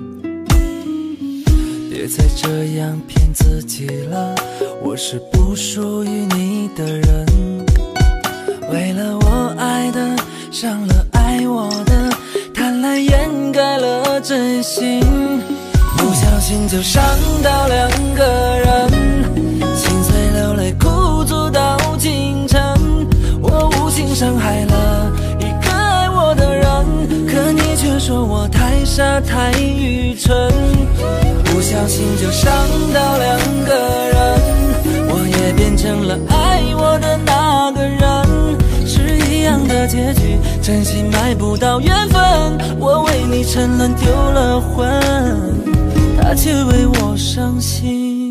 别再这样骗自己了，我是不属于你的人。为了我爱的，伤了爱我的，贪婪掩盖了真心。不小心就伤到两个人，心碎流泪哭诉到清晨。我无心伤害了一个爱我的人，可你却说我太傻太愚蠢。不小心就伤到两个人，我也变成了爱我的那个人。是一样的结局，真心买不到缘分。我为你沉沦丢了魂，他却为我伤心。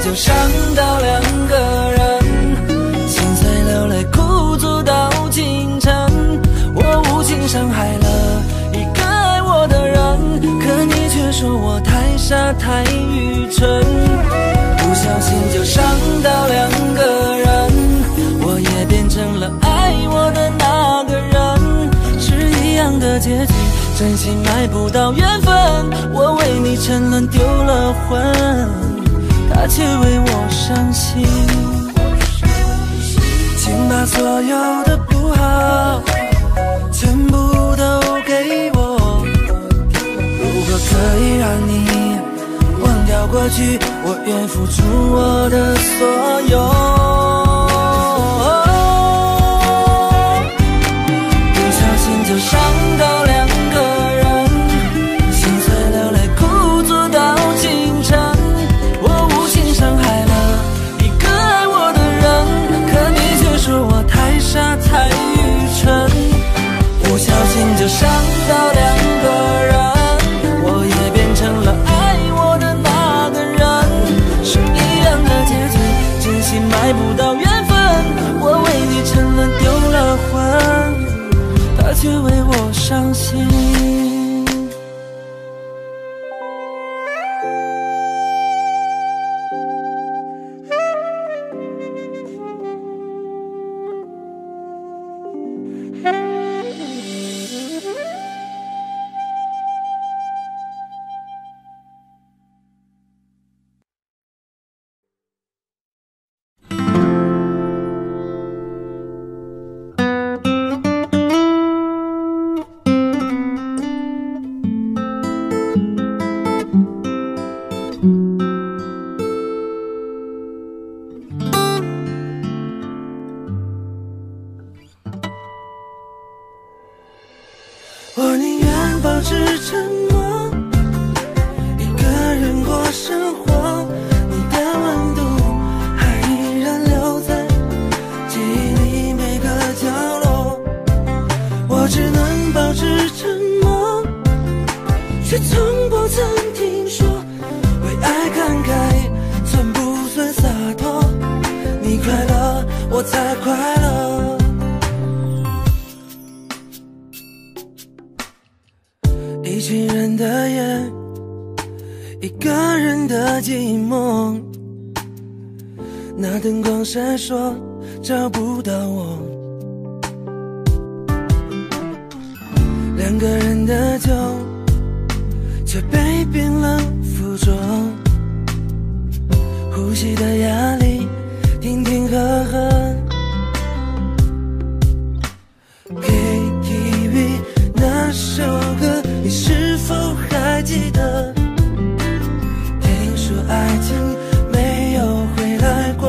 就伤到两个人，心碎流泪哭坐到清晨。我无情伤害了一个爱我的人，可你却说我太傻太愚蠢。不小心就伤到两个人，我也变成了爱我的那个人，是一样的结局，真心买不到缘分。我为你沉沦丢了魂，他却为我伤心。请把所有的不好全部都给我，如果可以让你忘掉过去，我愿付出我的所有。不小心就伤到两个人，心碎流泪哭坐到清晨。我无情伤害了一个爱我的人，可你却说我太傻太愚蠢。不小心就伤到两个人，我也变成了爱我的那个人，是一样的结局，真心买不到缘分。我为你沉沦丢了魂，他却为我伤心。我宁愿保持沉默，一个人过生活，你的温度还依然留在记忆里每个角落。我只能保持沉默，却从不曾听说为爱慷慨，寸不算洒脱。你快乐，我才快乐。一群人的夜，一个人的寂寞，那灯光闪烁，找不到我。两个人的酒，却被冰冷附着，呼吸的压力，停停合合。K T V 那首歌，你是否还记得？听说爱情没有回来过。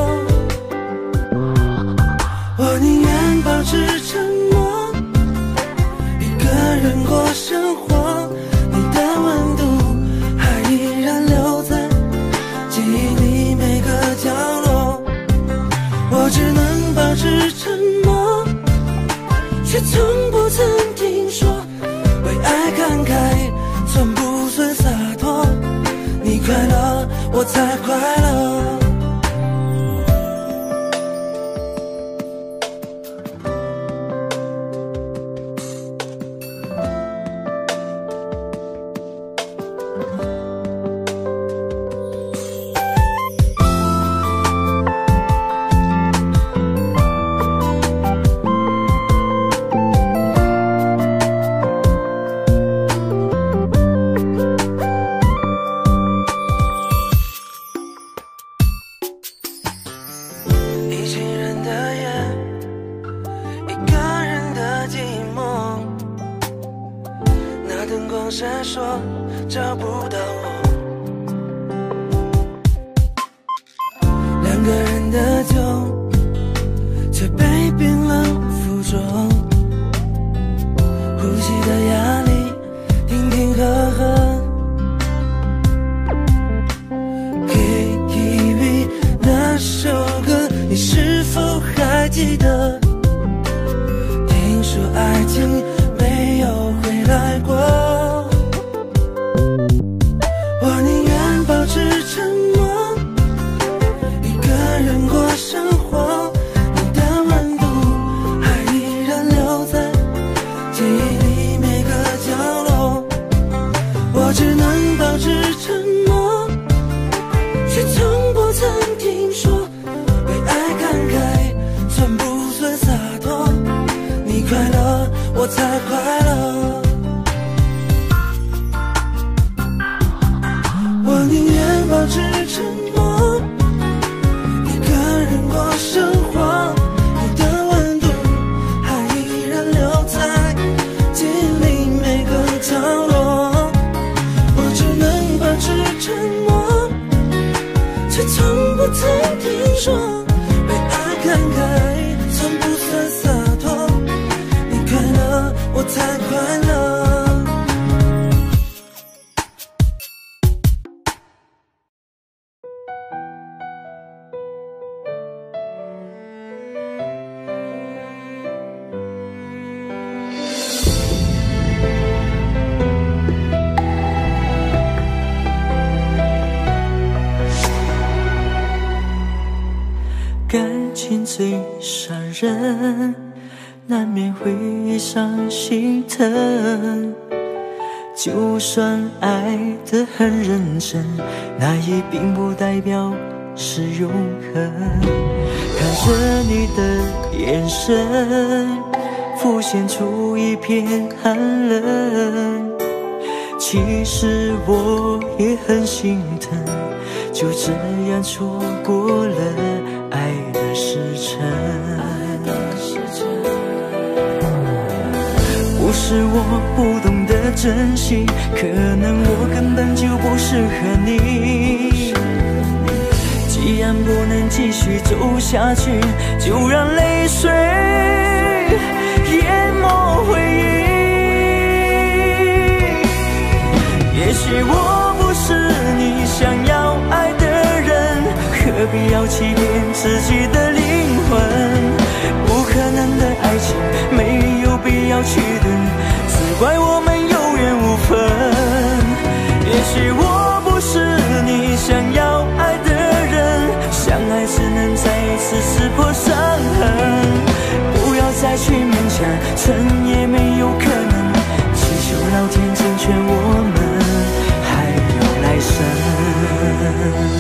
我宁愿保持沉默，一个人过生活，你的温度还依然留在记忆里每个角落。我只能保持沉默，却从不曾听说为爱慷慨，寸不算洒脱。你快乐，我才快乐。闪烁，找不到我。两个人的酒，却被冰冷附着，呼吸的压力，停停合合。K T V 那首歌，你是否还记得？听说爱情没有回来过。 只能保持沉默，却从不曾听说被爱慷慨算不算洒脱？你快乐，我才快乐。我宁愿保持沉默，一个人过生活。你的温度还依然留在记忆里每个角落。我只能保持沉默，却从不曾听说被爱慷慨算不算洒脱。你快乐，我才快乐。 感情最伤人，难免会伤心疼。就算爱得很认真，那也并不代表是永恒。看着你的眼神，浮现出一片寒冷。其实我也很心疼，就这样错过了爱的时辰。不是我不懂得珍惜，可能我根本就不适合你。既然不能继续走下去，就让泪水淹没回忆。也许我不是你想要爱的人，何必要欺骗自己的灵魂？不可能的爱情没有必要去等，只怪我们有缘无分。也许我不是你想要爱的人，相爱只能再一次撕破伤痕。不要再去勉强，成也没有可能。祈求老天成全我们，还有来生。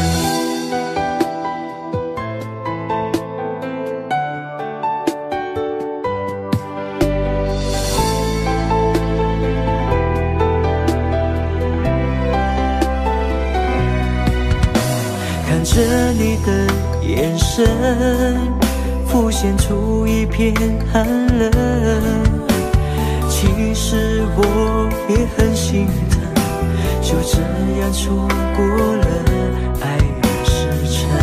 看着你的眼神，浮现出一片寒冷。其实我也很心疼，就这样错过了爱的时辰。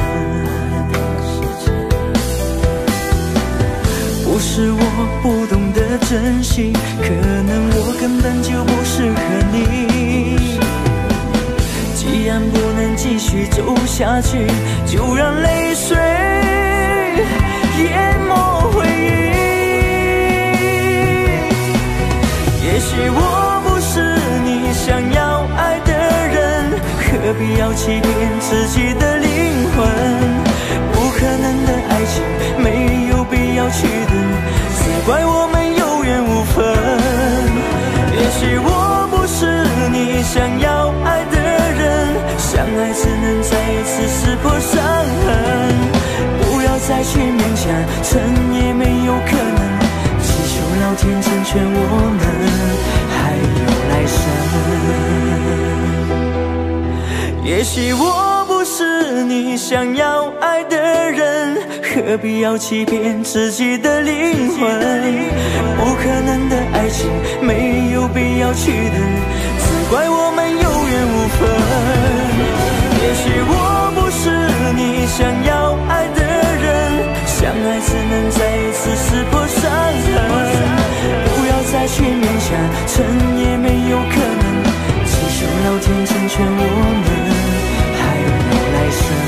不是我不懂得珍惜，可能我根本就不适合你。既然不能继续走下去，就让泪水淹没回忆。也许我不是你想要爱的人，何必要欺骗自己的灵魂？不可能的爱情没有必要去等，只怪我们有缘无分。也许我不是你想要爱的人，相爱只能再一次撕破伤痕。不要再去勉强，成也没有可能。祈求老天成全我们，还有来生。也许我不是你想要爱的人，何必要欺骗自己的灵魂？不可能的爱情没有必要去等，只怪我们有缘无分。也许我不是你想要爱的人，相爱只能再一次撕破伤痕。不要再去勉强，成也没有可能。祈求老天成全我们，还有来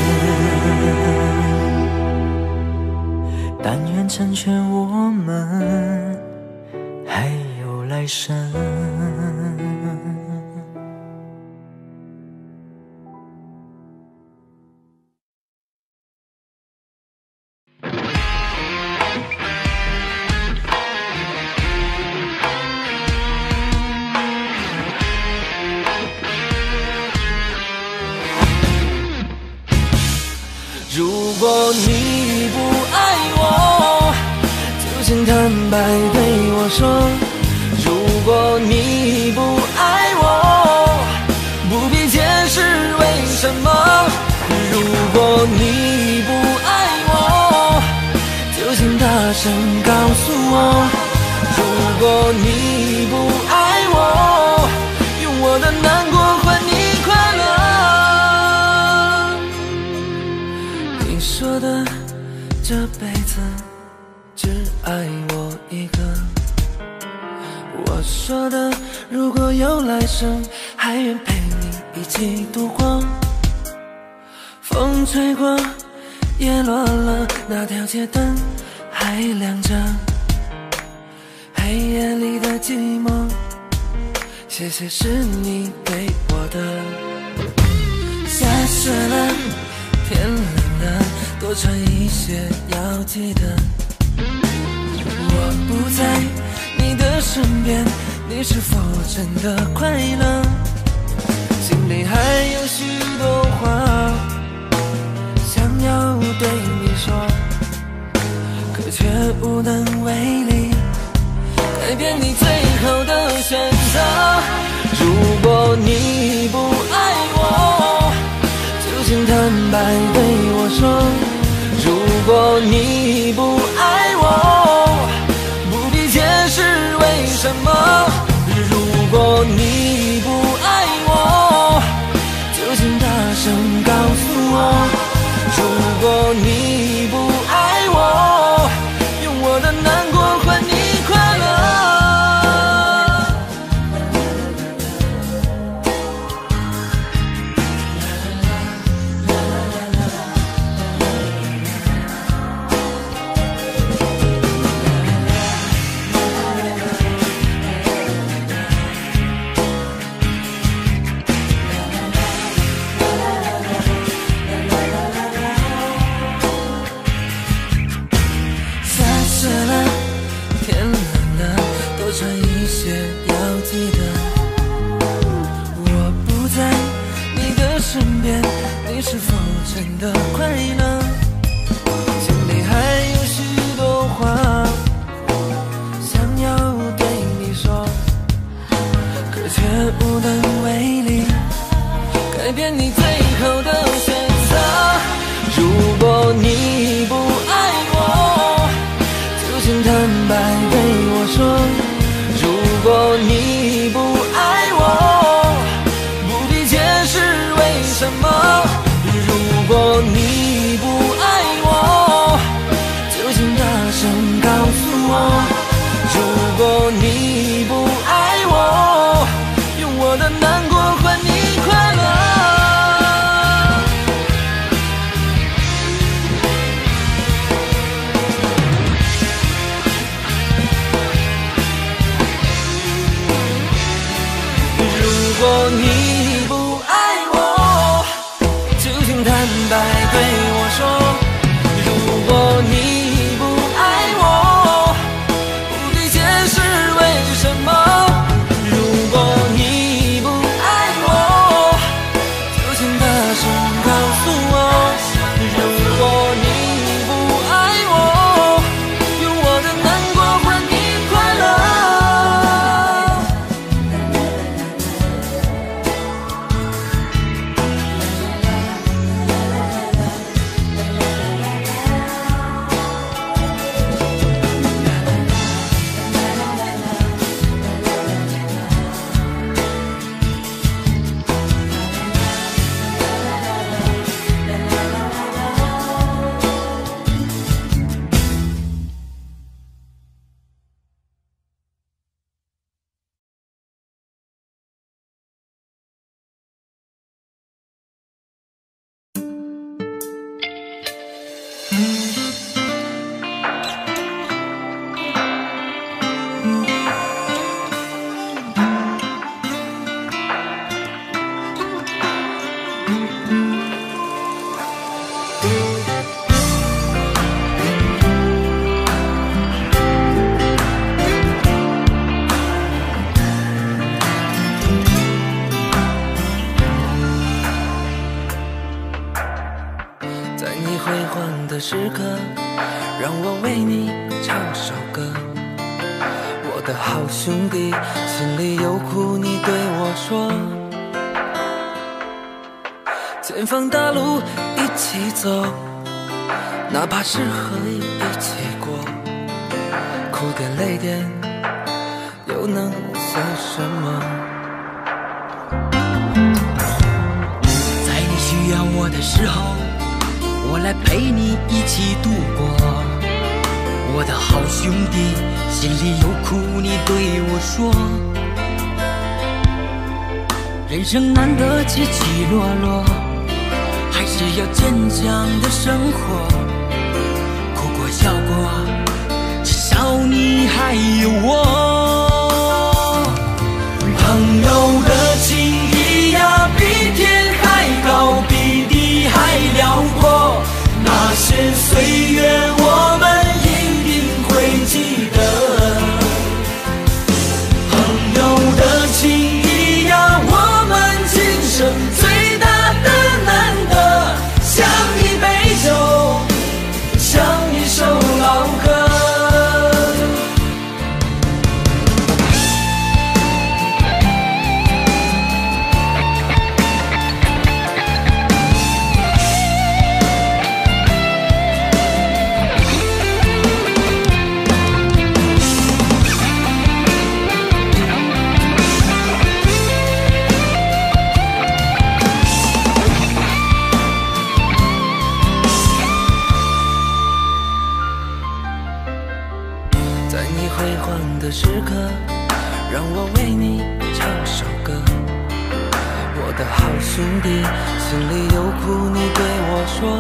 生。但愿成全我们，还有来生。 如果你不爱我，就请坦白对我说。如果你不爱我，不必解释为什么。如果你不爱我，就请大声告诉我。如果你不爱我，用我的难过换你快乐。你说的这辈子只爱我一个，我说的如果有来生，还愿陪你一起度过。风吹过，叶落了，那条街灯还亮着。黑夜里的寂寞，谢谢是你给我的。下雪了，天冷了，多穿一些，要记得。我不在你的身边，你是否真的快乐？心里还有许多话想要对你说，可却无能为力改变你最后的选择。如果你不爱我，就请坦白对我说。如果你不爱我，不必解释为什么。如果你不爱我，就请大声告诉我。如果你不爱我，用我的难过换你快乐。穿一些，要记得，我不在你的身边，你是否真的快乐？心里还有许多话想要对你说，可却无能为力改变你最后的选择。如果你不爱我，就请坦白对我说。如果你不爱我，不必解释为什么。如果你不爱我，就请大声告诉我。如果你不爱我，用我的难过换你快乐。如果你不爱我，就请坦白对我说。如果你不爱我，不必解释为什么。 辉煌的时刻，让我为你唱首歌。我的好兄弟，心里有苦你对我说。前方大路一起走，哪怕是河一起过，哭点泪点又能算什么？ 在你需要我的时候，我来陪你一起度过。我的好兄弟，心里有苦你对我说。人生难得起起落落，还是要坚强的生活。哭过笑过，至少你还有我。朋友的情谊呀，比天还高，比地还辽阔。那些岁月我们一定会记得。朋友的情谊呀，我们今生最大的难得，像一杯酒，像一首老歌。 的时刻，让我为你唱首歌。我的好兄弟，心里有苦你对我说。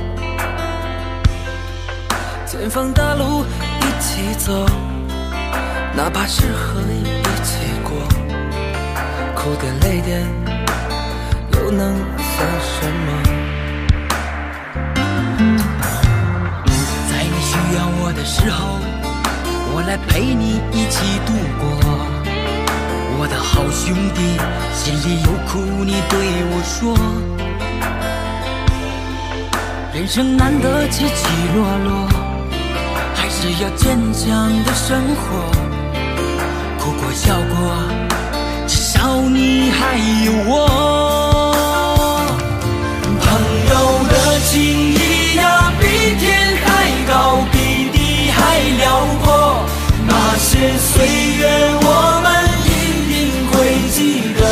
前方大路一起走，哪怕是河一起过，哭点泪点又能算什么？ 在你需要我的时候，我来陪你一起度过。我的好兄弟，心里有苦你对我说。人生难得起起落落，还是要坚强的生活。哭过笑过，至少你还有我。 朋友的情谊呀，比天还高，比地还辽阔。那些岁月我们一定会记得。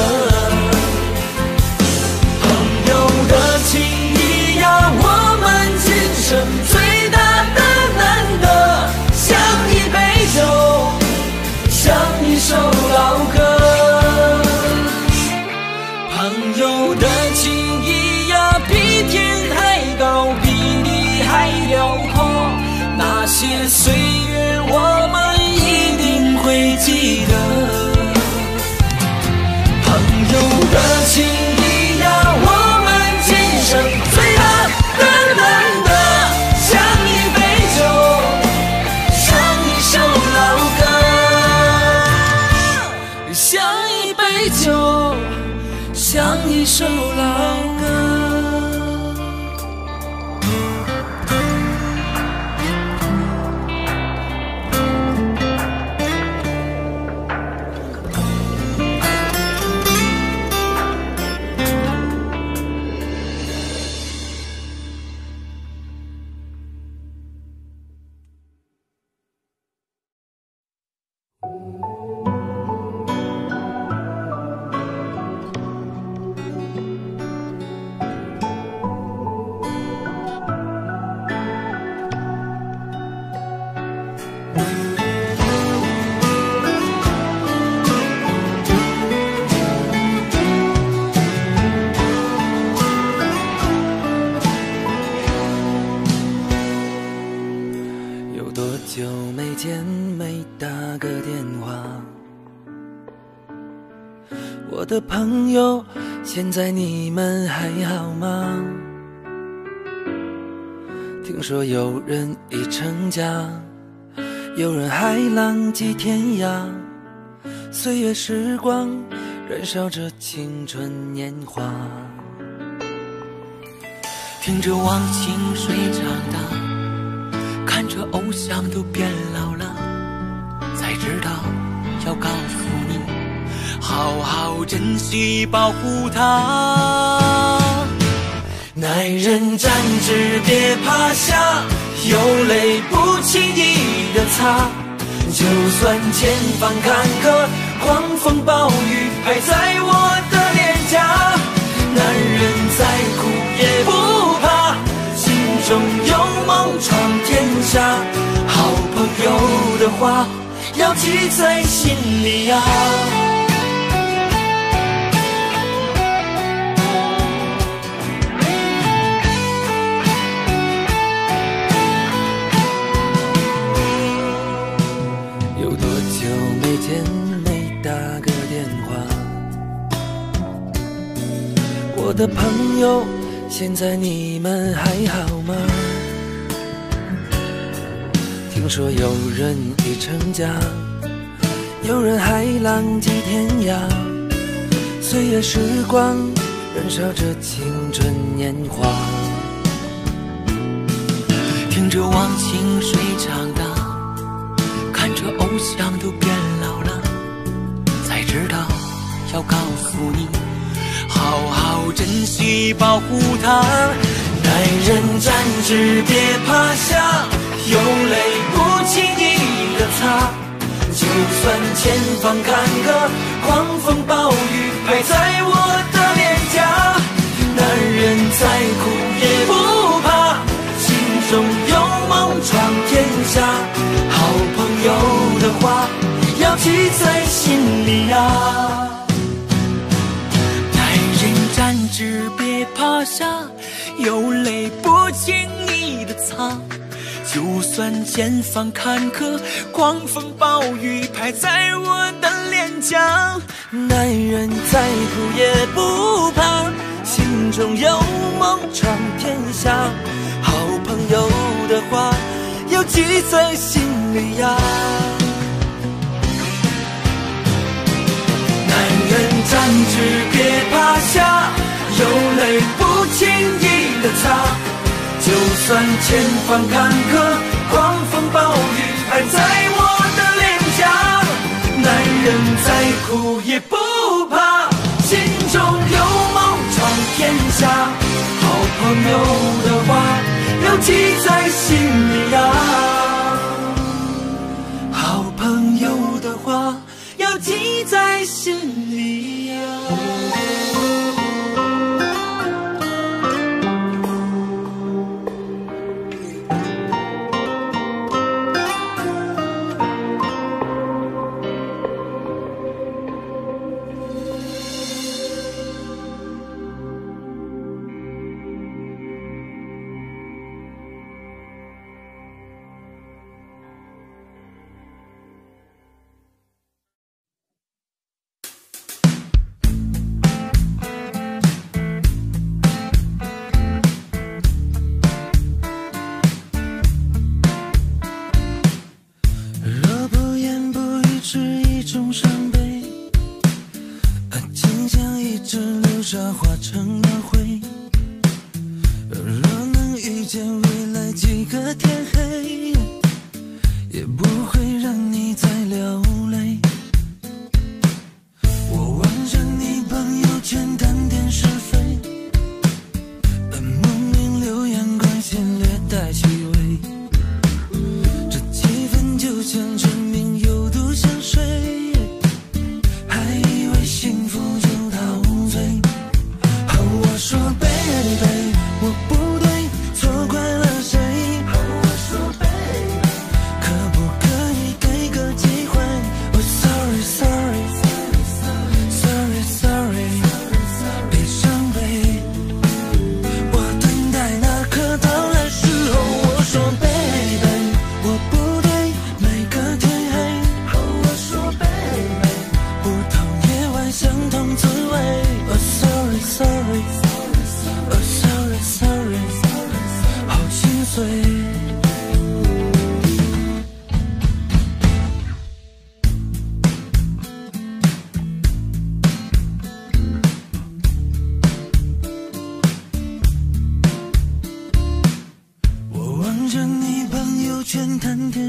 朋友的情谊呀，我们今生最大的难得，像一杯酒，像一首老歌。 朋友的情谊呀，比天还高，比地还辽阔。那些岁月我们一定会记得。 朋友的情谊呀，我们今生最大的难得，像一杯酒，像一首老歌，像一杯酒，像一首老歌。我的朋友，现在你们还好吗？听说有人已成家，有人还浪迹天涯。岁月时光燃烧着青春年华， 听着忘情水长大，看着偶像都变老了，才知道要告诉你，好好珍惜保护它。男人站直别趴下，有泪不轻易的擦，就算前方坎坷，狂风暴雨拍在我的脸颊，男人再苦也不怕，心中有梦闯天下，好朋友的话要记在心里呀。 有多久没见没打个电话？我的朋友，现在你们还好吗？听说有人已成家，有人还浪迹天涯，岁月时光燃烧着青春年华， 听着忘情水长大，看着偶像都变老了，才知道要告诉你，好好珍惜保护它。男人站直别趴下，有泪不轻易的擦，就算前方坎坷，狂风暴雨拍在我的脸颊，男人再苦也不怕，心中有梦闯天下，好朋友的话要记在心里啊。男人站直别趴下，有泪不轻易的擦，就算前方坎坷，狂风暴雨拍在我的脸颊， 男人再苦也不怕，心中有梦闯天下，好朋友的话要记在心里呀。 男人站直别趴下，有泪不轻易的擦，就算前方坎坷，狂风暴雨拍在我的脸颊，男人再苦也不怕，心中有梦闯天下，好朋友的话要记在心里呀，好朋友的话要记在心里呀。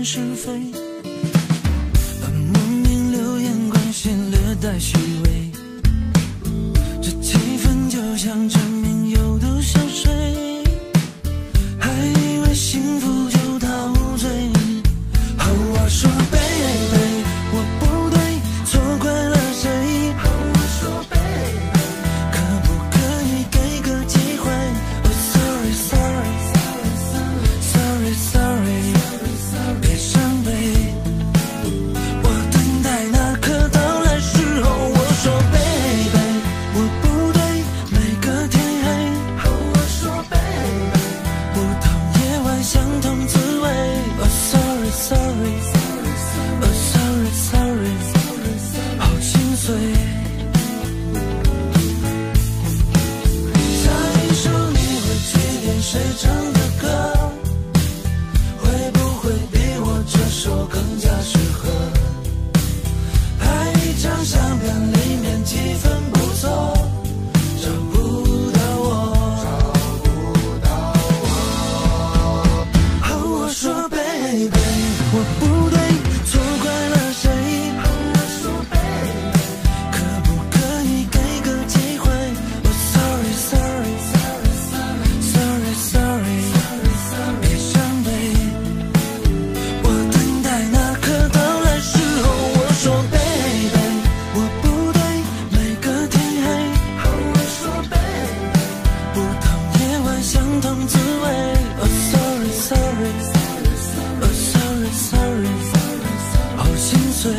是非，莫名流言关系略带虚伪，这气氛就像陈明有毒香水，还以为幸福就陶醉。和我说 baby 我不对，错怪了谁？和我说 baby 可不可以给个机会？ Oh sorry sorry sorry sorry 别伤悲，我等待那刻到来时候，我说 baby 我不对，每个天黑。和我说 baby 不同夜晚相同滋味。 Oh sorry sorry Oh sorry sorry 好心碎。下一首你会去点谁唱的歌？会不会比我这首更加适合？拍一张相片，里面气氛不错，找不到我，找不到我。和我说 baby 我不对，错怪了谁？和我说 baby 可不可以给个机会？ Oh sorry sorry sorry sorry sorry 别伤悲，我等待那刻到来时候，我说 baby 我不对，每个天黑。和我说 baby 不同夜晚相同滋味。 Oh sorry sorry Oh sorry sorry 好心碎。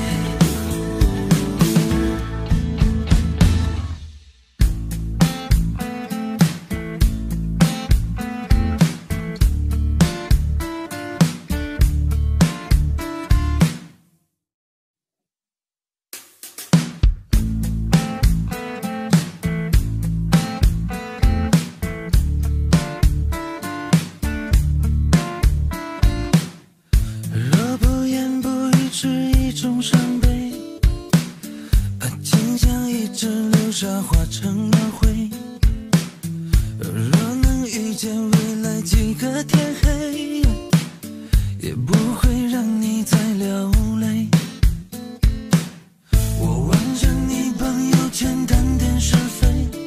若不言不语是一种伤悲，情像一直流沙化成了灰。若能遇见未来几个天黑，也不会让你再流泪。我望着你朋友圈谈点是非，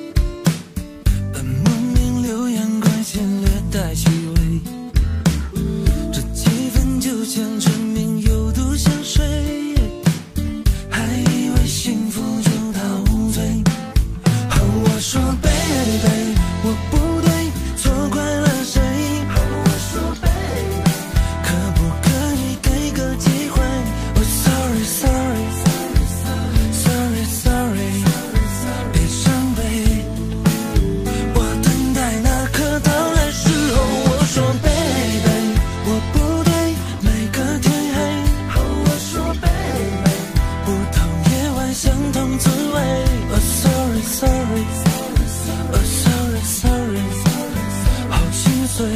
莫名流言关系略带虚伪，这气氛就像陈明有毒香水，还以为幸福就陶醉。和我说 baby 我不对，错怪了谁？和我说 baby 可不可以给个机会？ Oh sorry sorry sorry sorry 别伤悲，我等待那刻到来时候，我说 baby 我不对，每个天黑。和我说 baby 不同夜晚相同滋味。 Oh sorry sorry Oh sorry sorry 好心碎。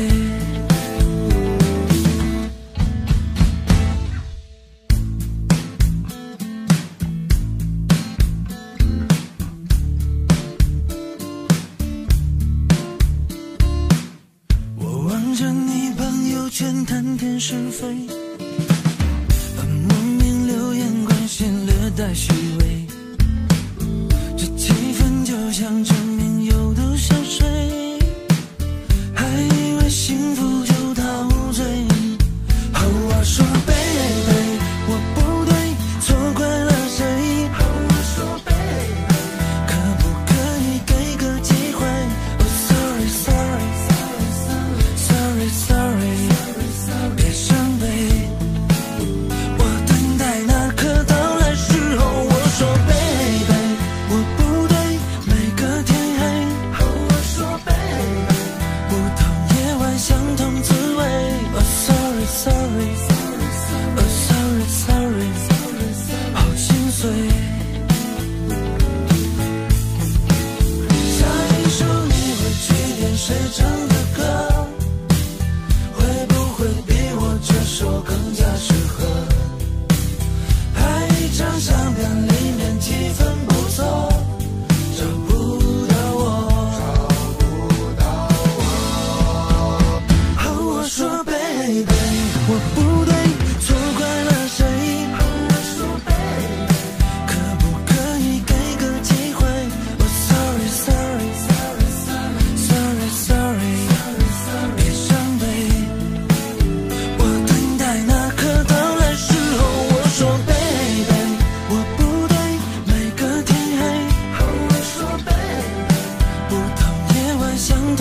我望着你朋友圈谈天是非，莫名流言关系略带虚伪，这气氛就像陈明有毒香水，还以为幸福就陶醉。和我说 baby 我不对，错怪了谁？和我说 baby 可不可以给个机会？ Oh sorry sorry sorry sorry 别伤悲，我等待那刻到来时候，我说 baby 我不对，每个天黑。和我说 baby 不同夜晚相同滋味。 Oh sorry sorry Oh sorry sorry 好心碎。下一首你会去点谁唱的歌？会不会比我这首更加适合？拍一张相片，里面气氛不错，找不到我，找不到我。和我说 baby 我不对，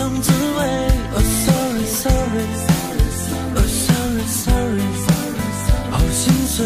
种滋味。Oh sorry sorry Oh sorry sorry 好心碎。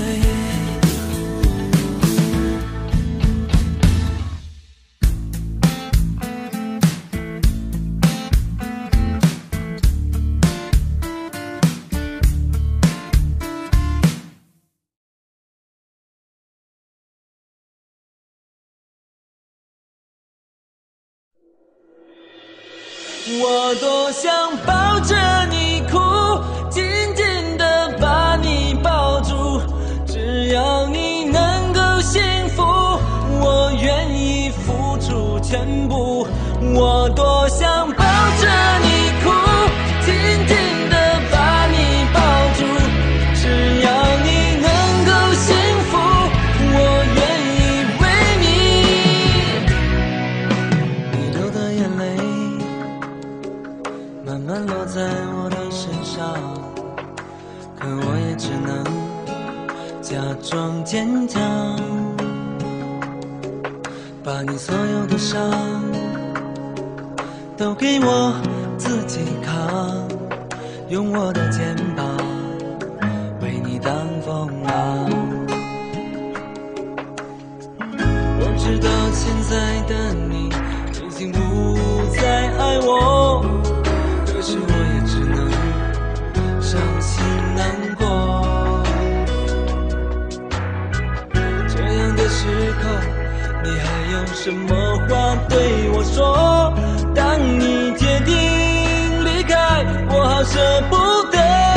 我多想抱着你哭，紧紧地把你抱住，只要你能够幸福，我愿意付出全部。我多想抱着你哭，紧紧地把你抱住，只要你能够幸福，我愿意为你。你流的眼泪慢慢落在我的身上，可我也只能假装坚强，把你所有的伤都给我自己扛，用我的肩膀为你挡风浪。我知道现在的你已经不再爱我，可是我也只能伤心难过。这样的时刻，你还有什么话对我说？当你决定离开，我好舍不得。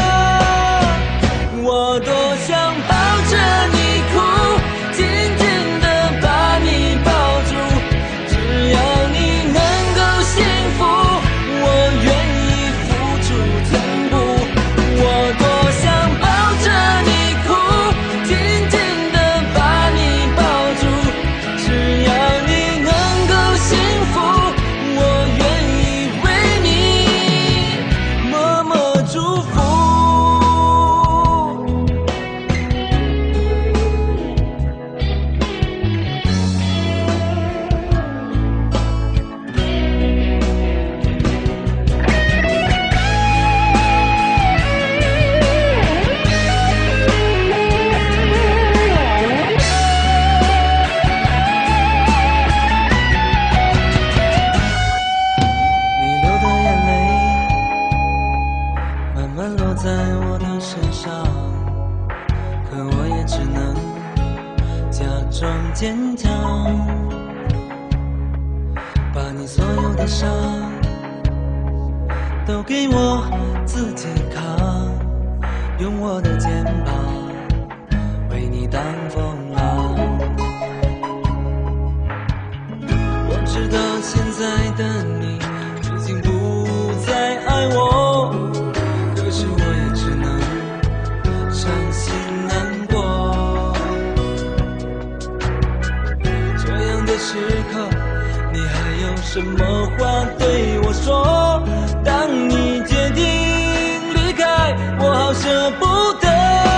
我多想抱着你哭，紧紧地把你抱住，只要你能够幸福，我愿意付出全部。我多想抱着你哭，紧紧地把你抱住，只要你能够幸福，我愿意为你默默祝福。你流的眼泪慢慢落在我的身上，可我也只能假装坚强，把你所有的伤都给我自己扛，用我的肩膀为你挡风浪。我知道现在的你已经不再爱我，可是我也只能伤心难过。这样的时刻，你还有什么话对我说？当你决定离开，我好舍不得。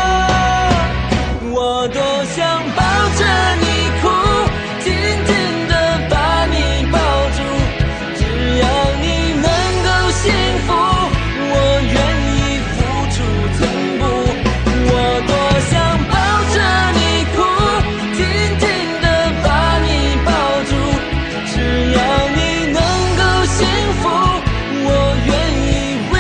我多想抱着你哭，紧紧地把你抱住，只要你能够幸福，我愿意付出全部。我多想抱着你哭，紧紧地把你抱住，只要你能够幸福，我愿意为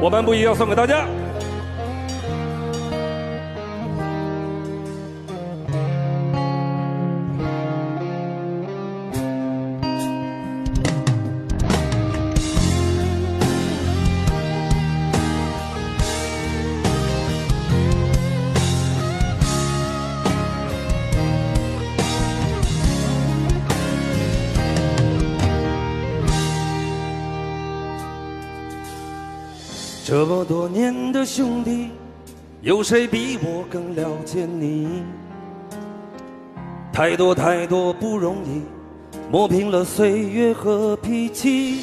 我们不一样送给大家。 这么多年的兄弟，有谁比我更了解你？太多太多不容易，磨平了岁月和脾气。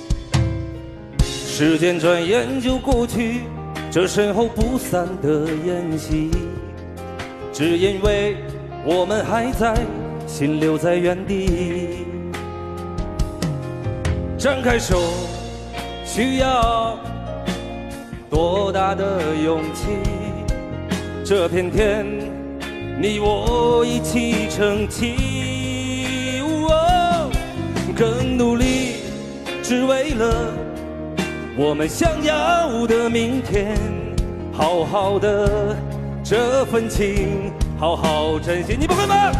时间转眼就过去，这身后不散的宴席，只因为我们还在，心留在原地。张开手，需要多大的勇气？这片天，你我一起撑起。哦，更努力，只为了我们想要的明天。好好的这份情，好好珍惜。你不会吗？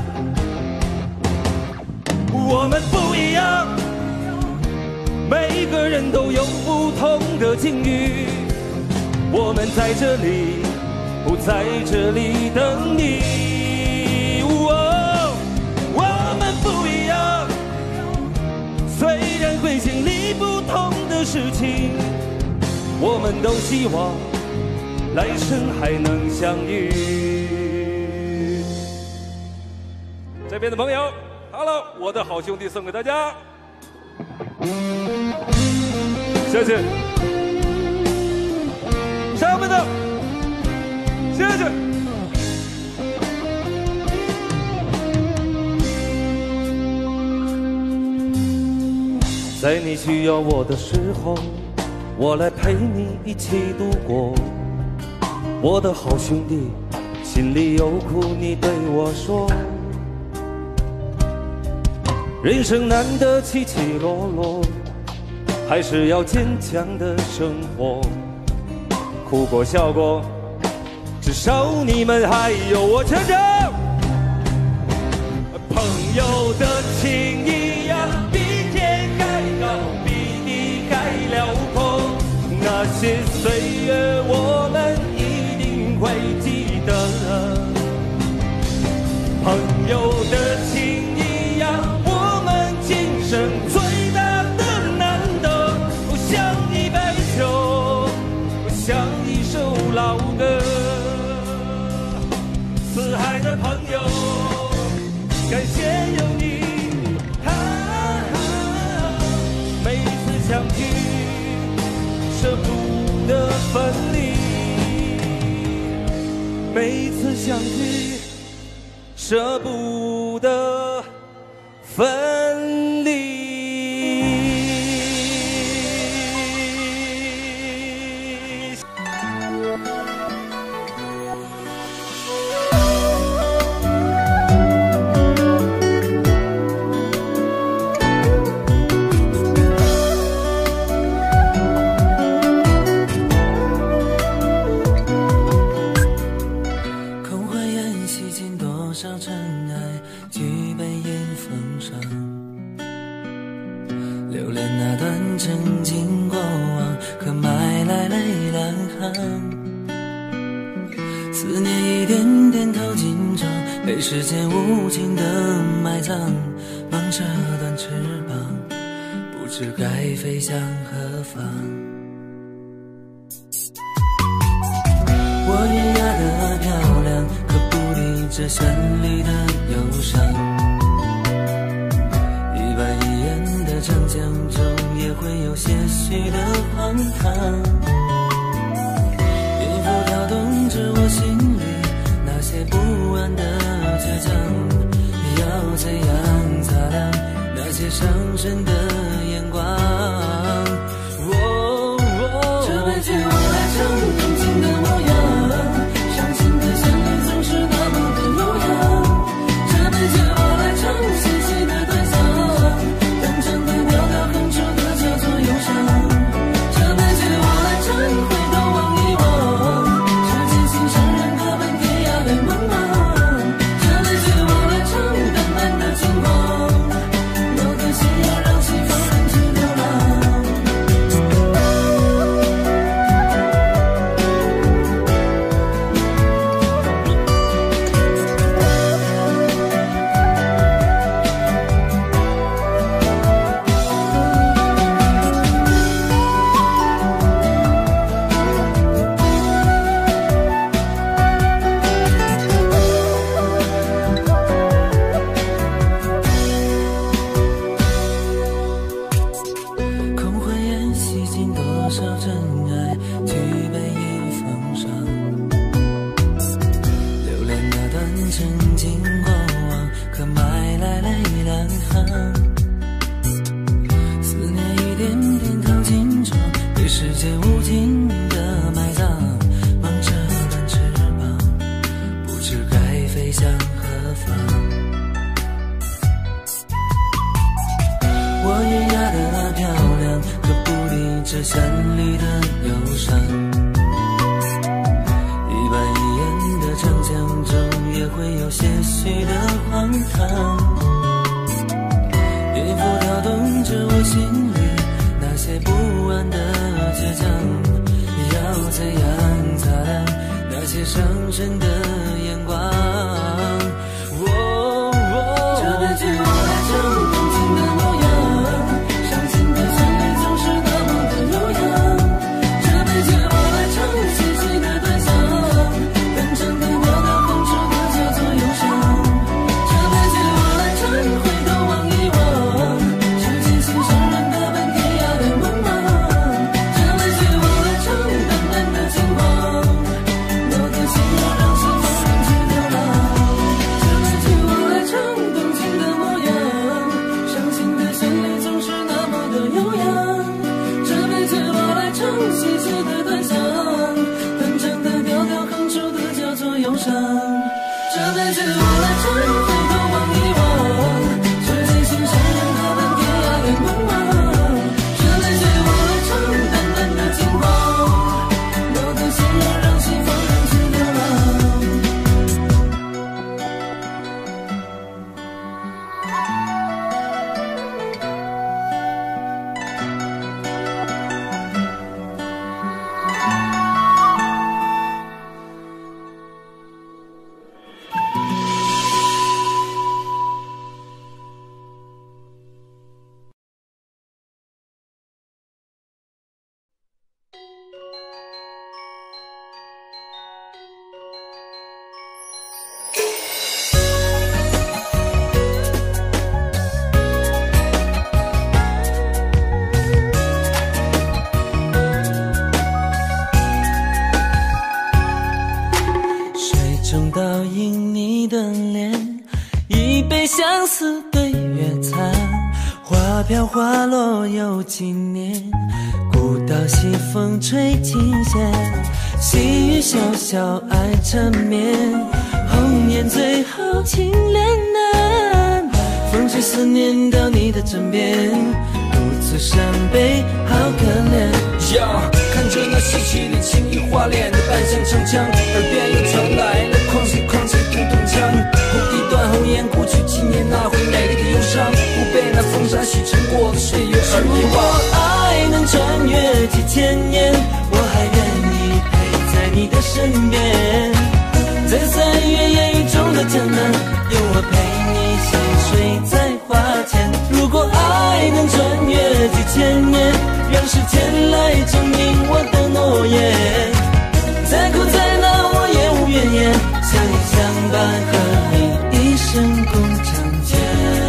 我们不一样，每个人都有不同的境遇。我们在这里，不在这里等你。哦，我们不一样，虽然会经历不同的事情，我们都希望来生还能相遇。 这边的朋友 ，Hello， 我的好兄弟送给大家，谢谢。上面的，谢谢。 在你需要我的时候，我来陪你一起度过。我的好兄弟，心里有苦你对我说。人生难得起起落落，还是要坚强的生活。哭过笑过，至少你们还有我成长。朋友的情谊呀，比天还高，比地还辽阔。那些岁月我们一定会记得。朋友的情谊呀，我们今生最大的难得。像一杯酒，像一首老歌。四海的朋友，感谢有你。啊啊、每次相聚，舍不得分离。每次相聚，舍不得分离。 时间无情的埋葬，忙着短翅膀，不知该飞向何方。我优雅的漂亮，可不敌这绚丽的忧伤。一板一眼的长江中，也会有些许的荒唐。音符跳动着我心里那些不安的倔强，要怎样擦亮那些伤神的眼光？哦哦、这杯酒我来尝动情的模样，伤心的旋律总是那么的悠扬。这杯酒我来尝细细的端详，单纯的表达哼出的叫做忧伤。这杯酒我来尝。 方。我优雅的漂亮，可不敌这山里的忧伤。一板一眼的逞强中，也会有些许的荒唐。音符跳动着我心里那些不安的倔强，要怎样擦亮那些伤神的眼光？哦哦，这辈子我来唱动情的模样，伤心的旋律总是那么的悠扬。这辈子我来唱细细的短响，短暂的调调风出的叫做忧伤。这辈子我来唱回头望一望，是尽心伤人的本天涯的茫茫。这辈子我来唱淡淡的情话，我的心要让西风人去流浪。这辈子我来唱动情的模样，伤心的旋律总是那么的悠扬。这辈子我来唱细细的短响，短暂的调调哼出的叫做忧伤。这辈子我来唱回头望一望，是尽心伤人的本天涯的茫茫。这辈子我来唱淡淡的情话，我的心要让西方人去流浪。水中倒映你的脸，一杯相思对月残。花飘花落又几年，古道西风吹琴弦。细雨潇潇爱缠绵，红颜最后情恋难。风吹思念到你的枕边，独自伤悲好可怜。 呀，看着那稀奇的情意花恋的半响长枪，耳边又传来了哐叽哐叽咚咚锵。红地断红颜，过去几年那回美丽的忧伤，不被那风沙洗尘过的岁月而遗忘。 如果爱能穿越几千年，我还愿意陪在你的身边。在三月烟雨中的江南，有我陪你细睡在花前。如果爱能穿越几千年，让时间来证明我的诺言。再苦再难我也无怨言，相依相伴和你一生共婵娟。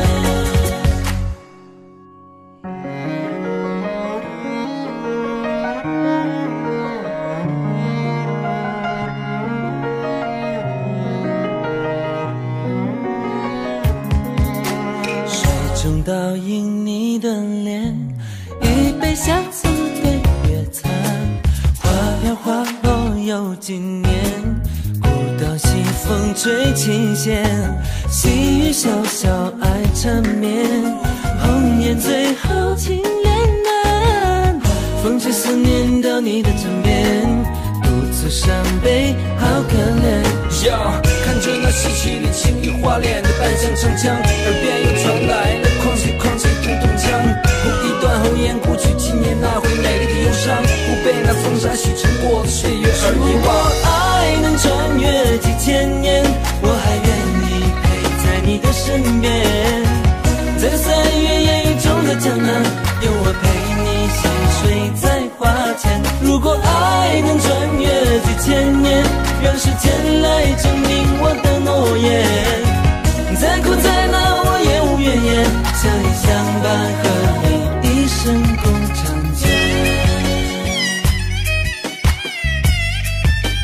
水中倒映你的脸，一杯相思对月残。花飘花落又几年，古道西风吹琴弦。细雨潇潇爱缠绵，红颜最后情恋难。风吹思念到你的枕边，独自伤悲好可怜。 呀，看着那稀奇的情意花恋的半响长枪，耳边又传来了哐叽哐叽咚咚锵。红地断红颜，过去几年那回美丽的忧伤，不被那风沙洗尘过的岁月而遗忘。 如果爱能穿越几千年，我还愿意陪在你的身边。在三月烟雨中的江南，有我陪你细睡在花前。如果爱能穿越几千年，让时间来证明我的诺言。再苦再难我也无怨言，相依相伴和你一生共婵娟。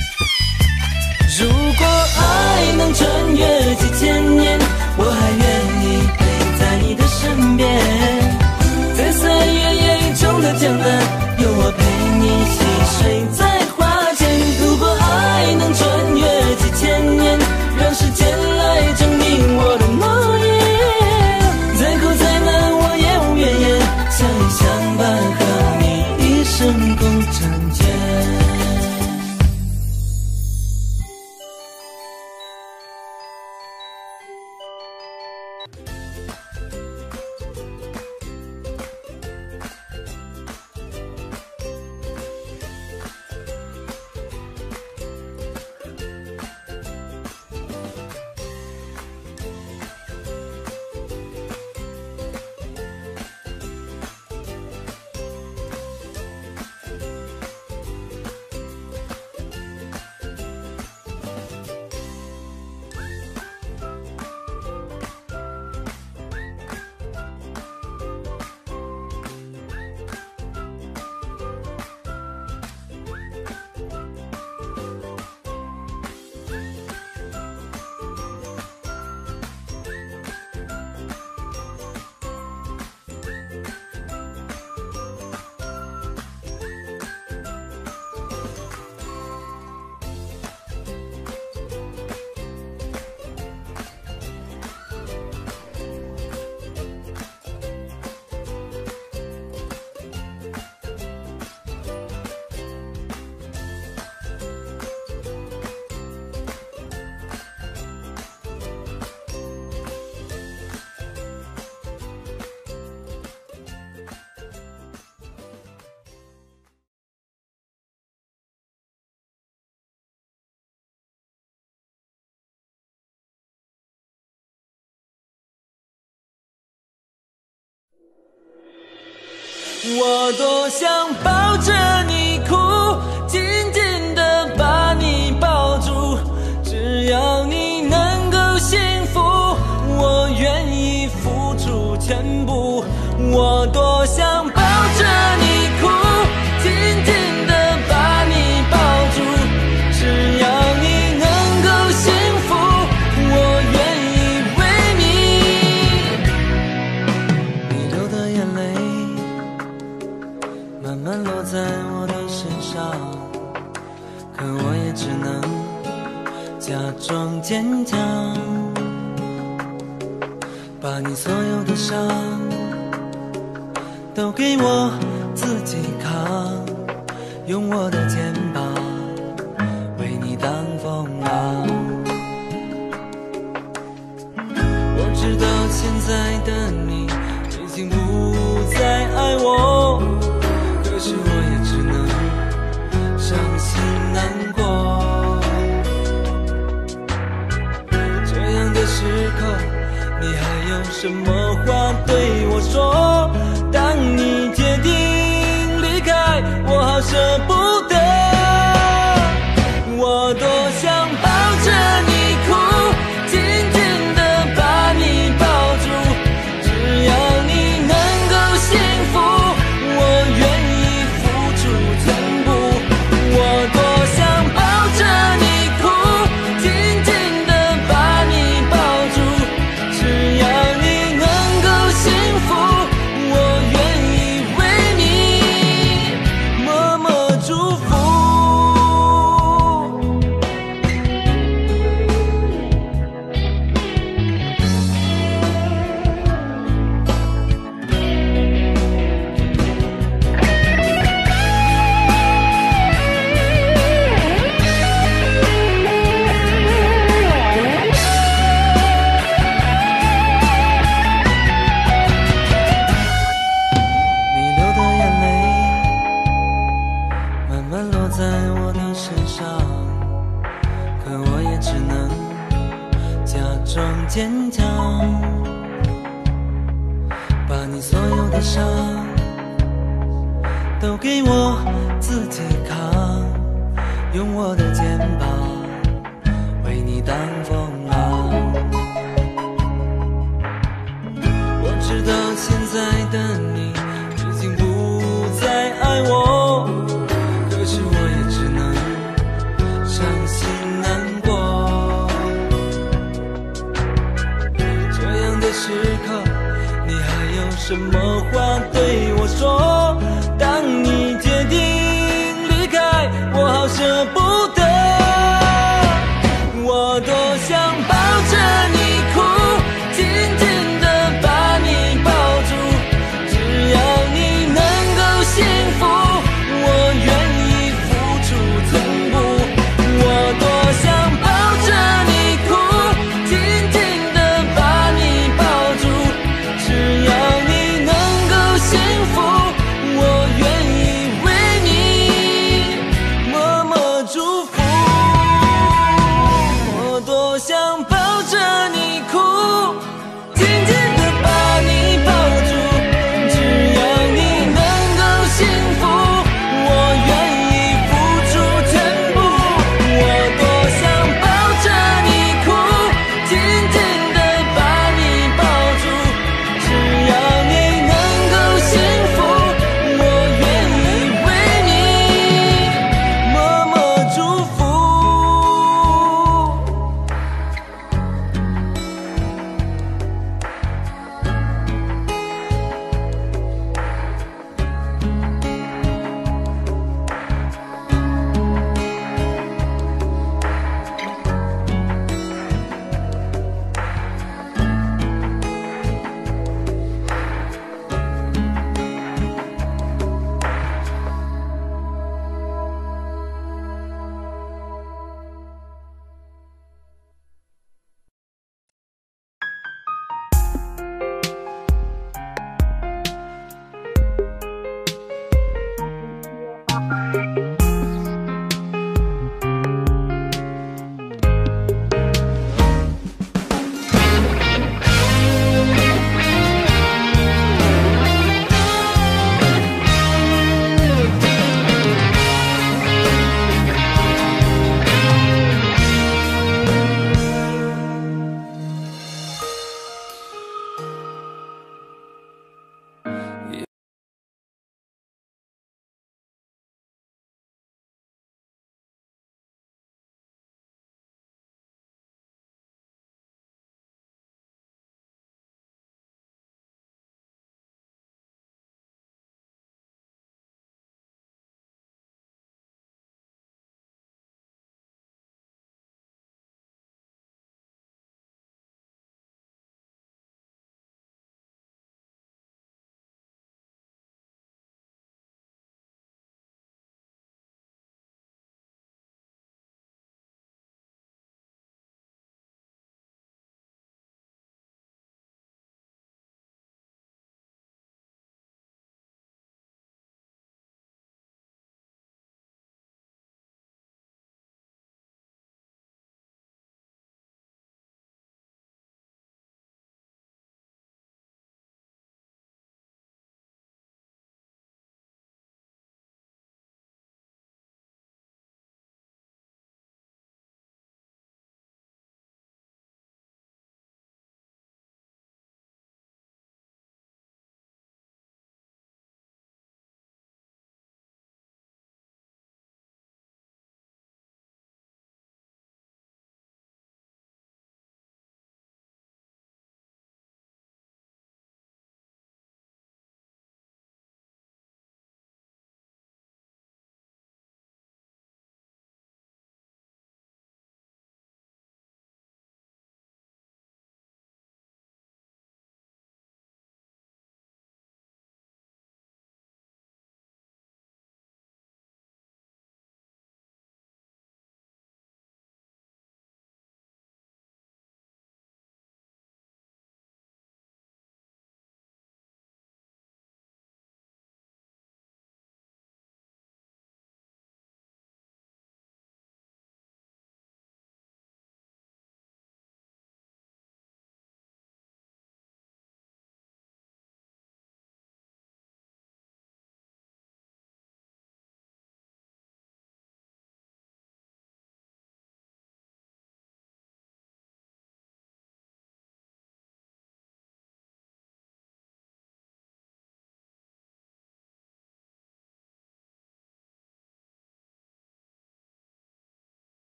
我多想抱着你哭，紧紧地把你抱住，只要你能够幸福，我愿意付出全部。我多想抱着你哭，紧紧地把你抱住，只要你能够幸福，我愿意为你。你流的眼泪慢慢落在我的身上，可我也只能假装坚强，把你所有的伤都给我自己扛，用我的肩膀为你挡风浪。我知道现在的你已经不再爱我，可是我也只能伤心难过。这样的时刻，你还有什么话对我说？当你决定离开，我好舍不得。我多想抱着你哭，紧紧地把你抱住，只要你能够幸福，我愿意付出全部。我多想抱着你哭，紧紧地把你抱住，只要你能够幸福，我愿意为你默默祝福。你流的眼泪慢慢落在我的身上，可我也只能假装坚强，把你所有的伤都给我自己扛，用我的肩膀为你挡风浪。我知道现在的你已经不再爱我，可是我也只能伤心难过。这样的时刻，你还有什么话对我说？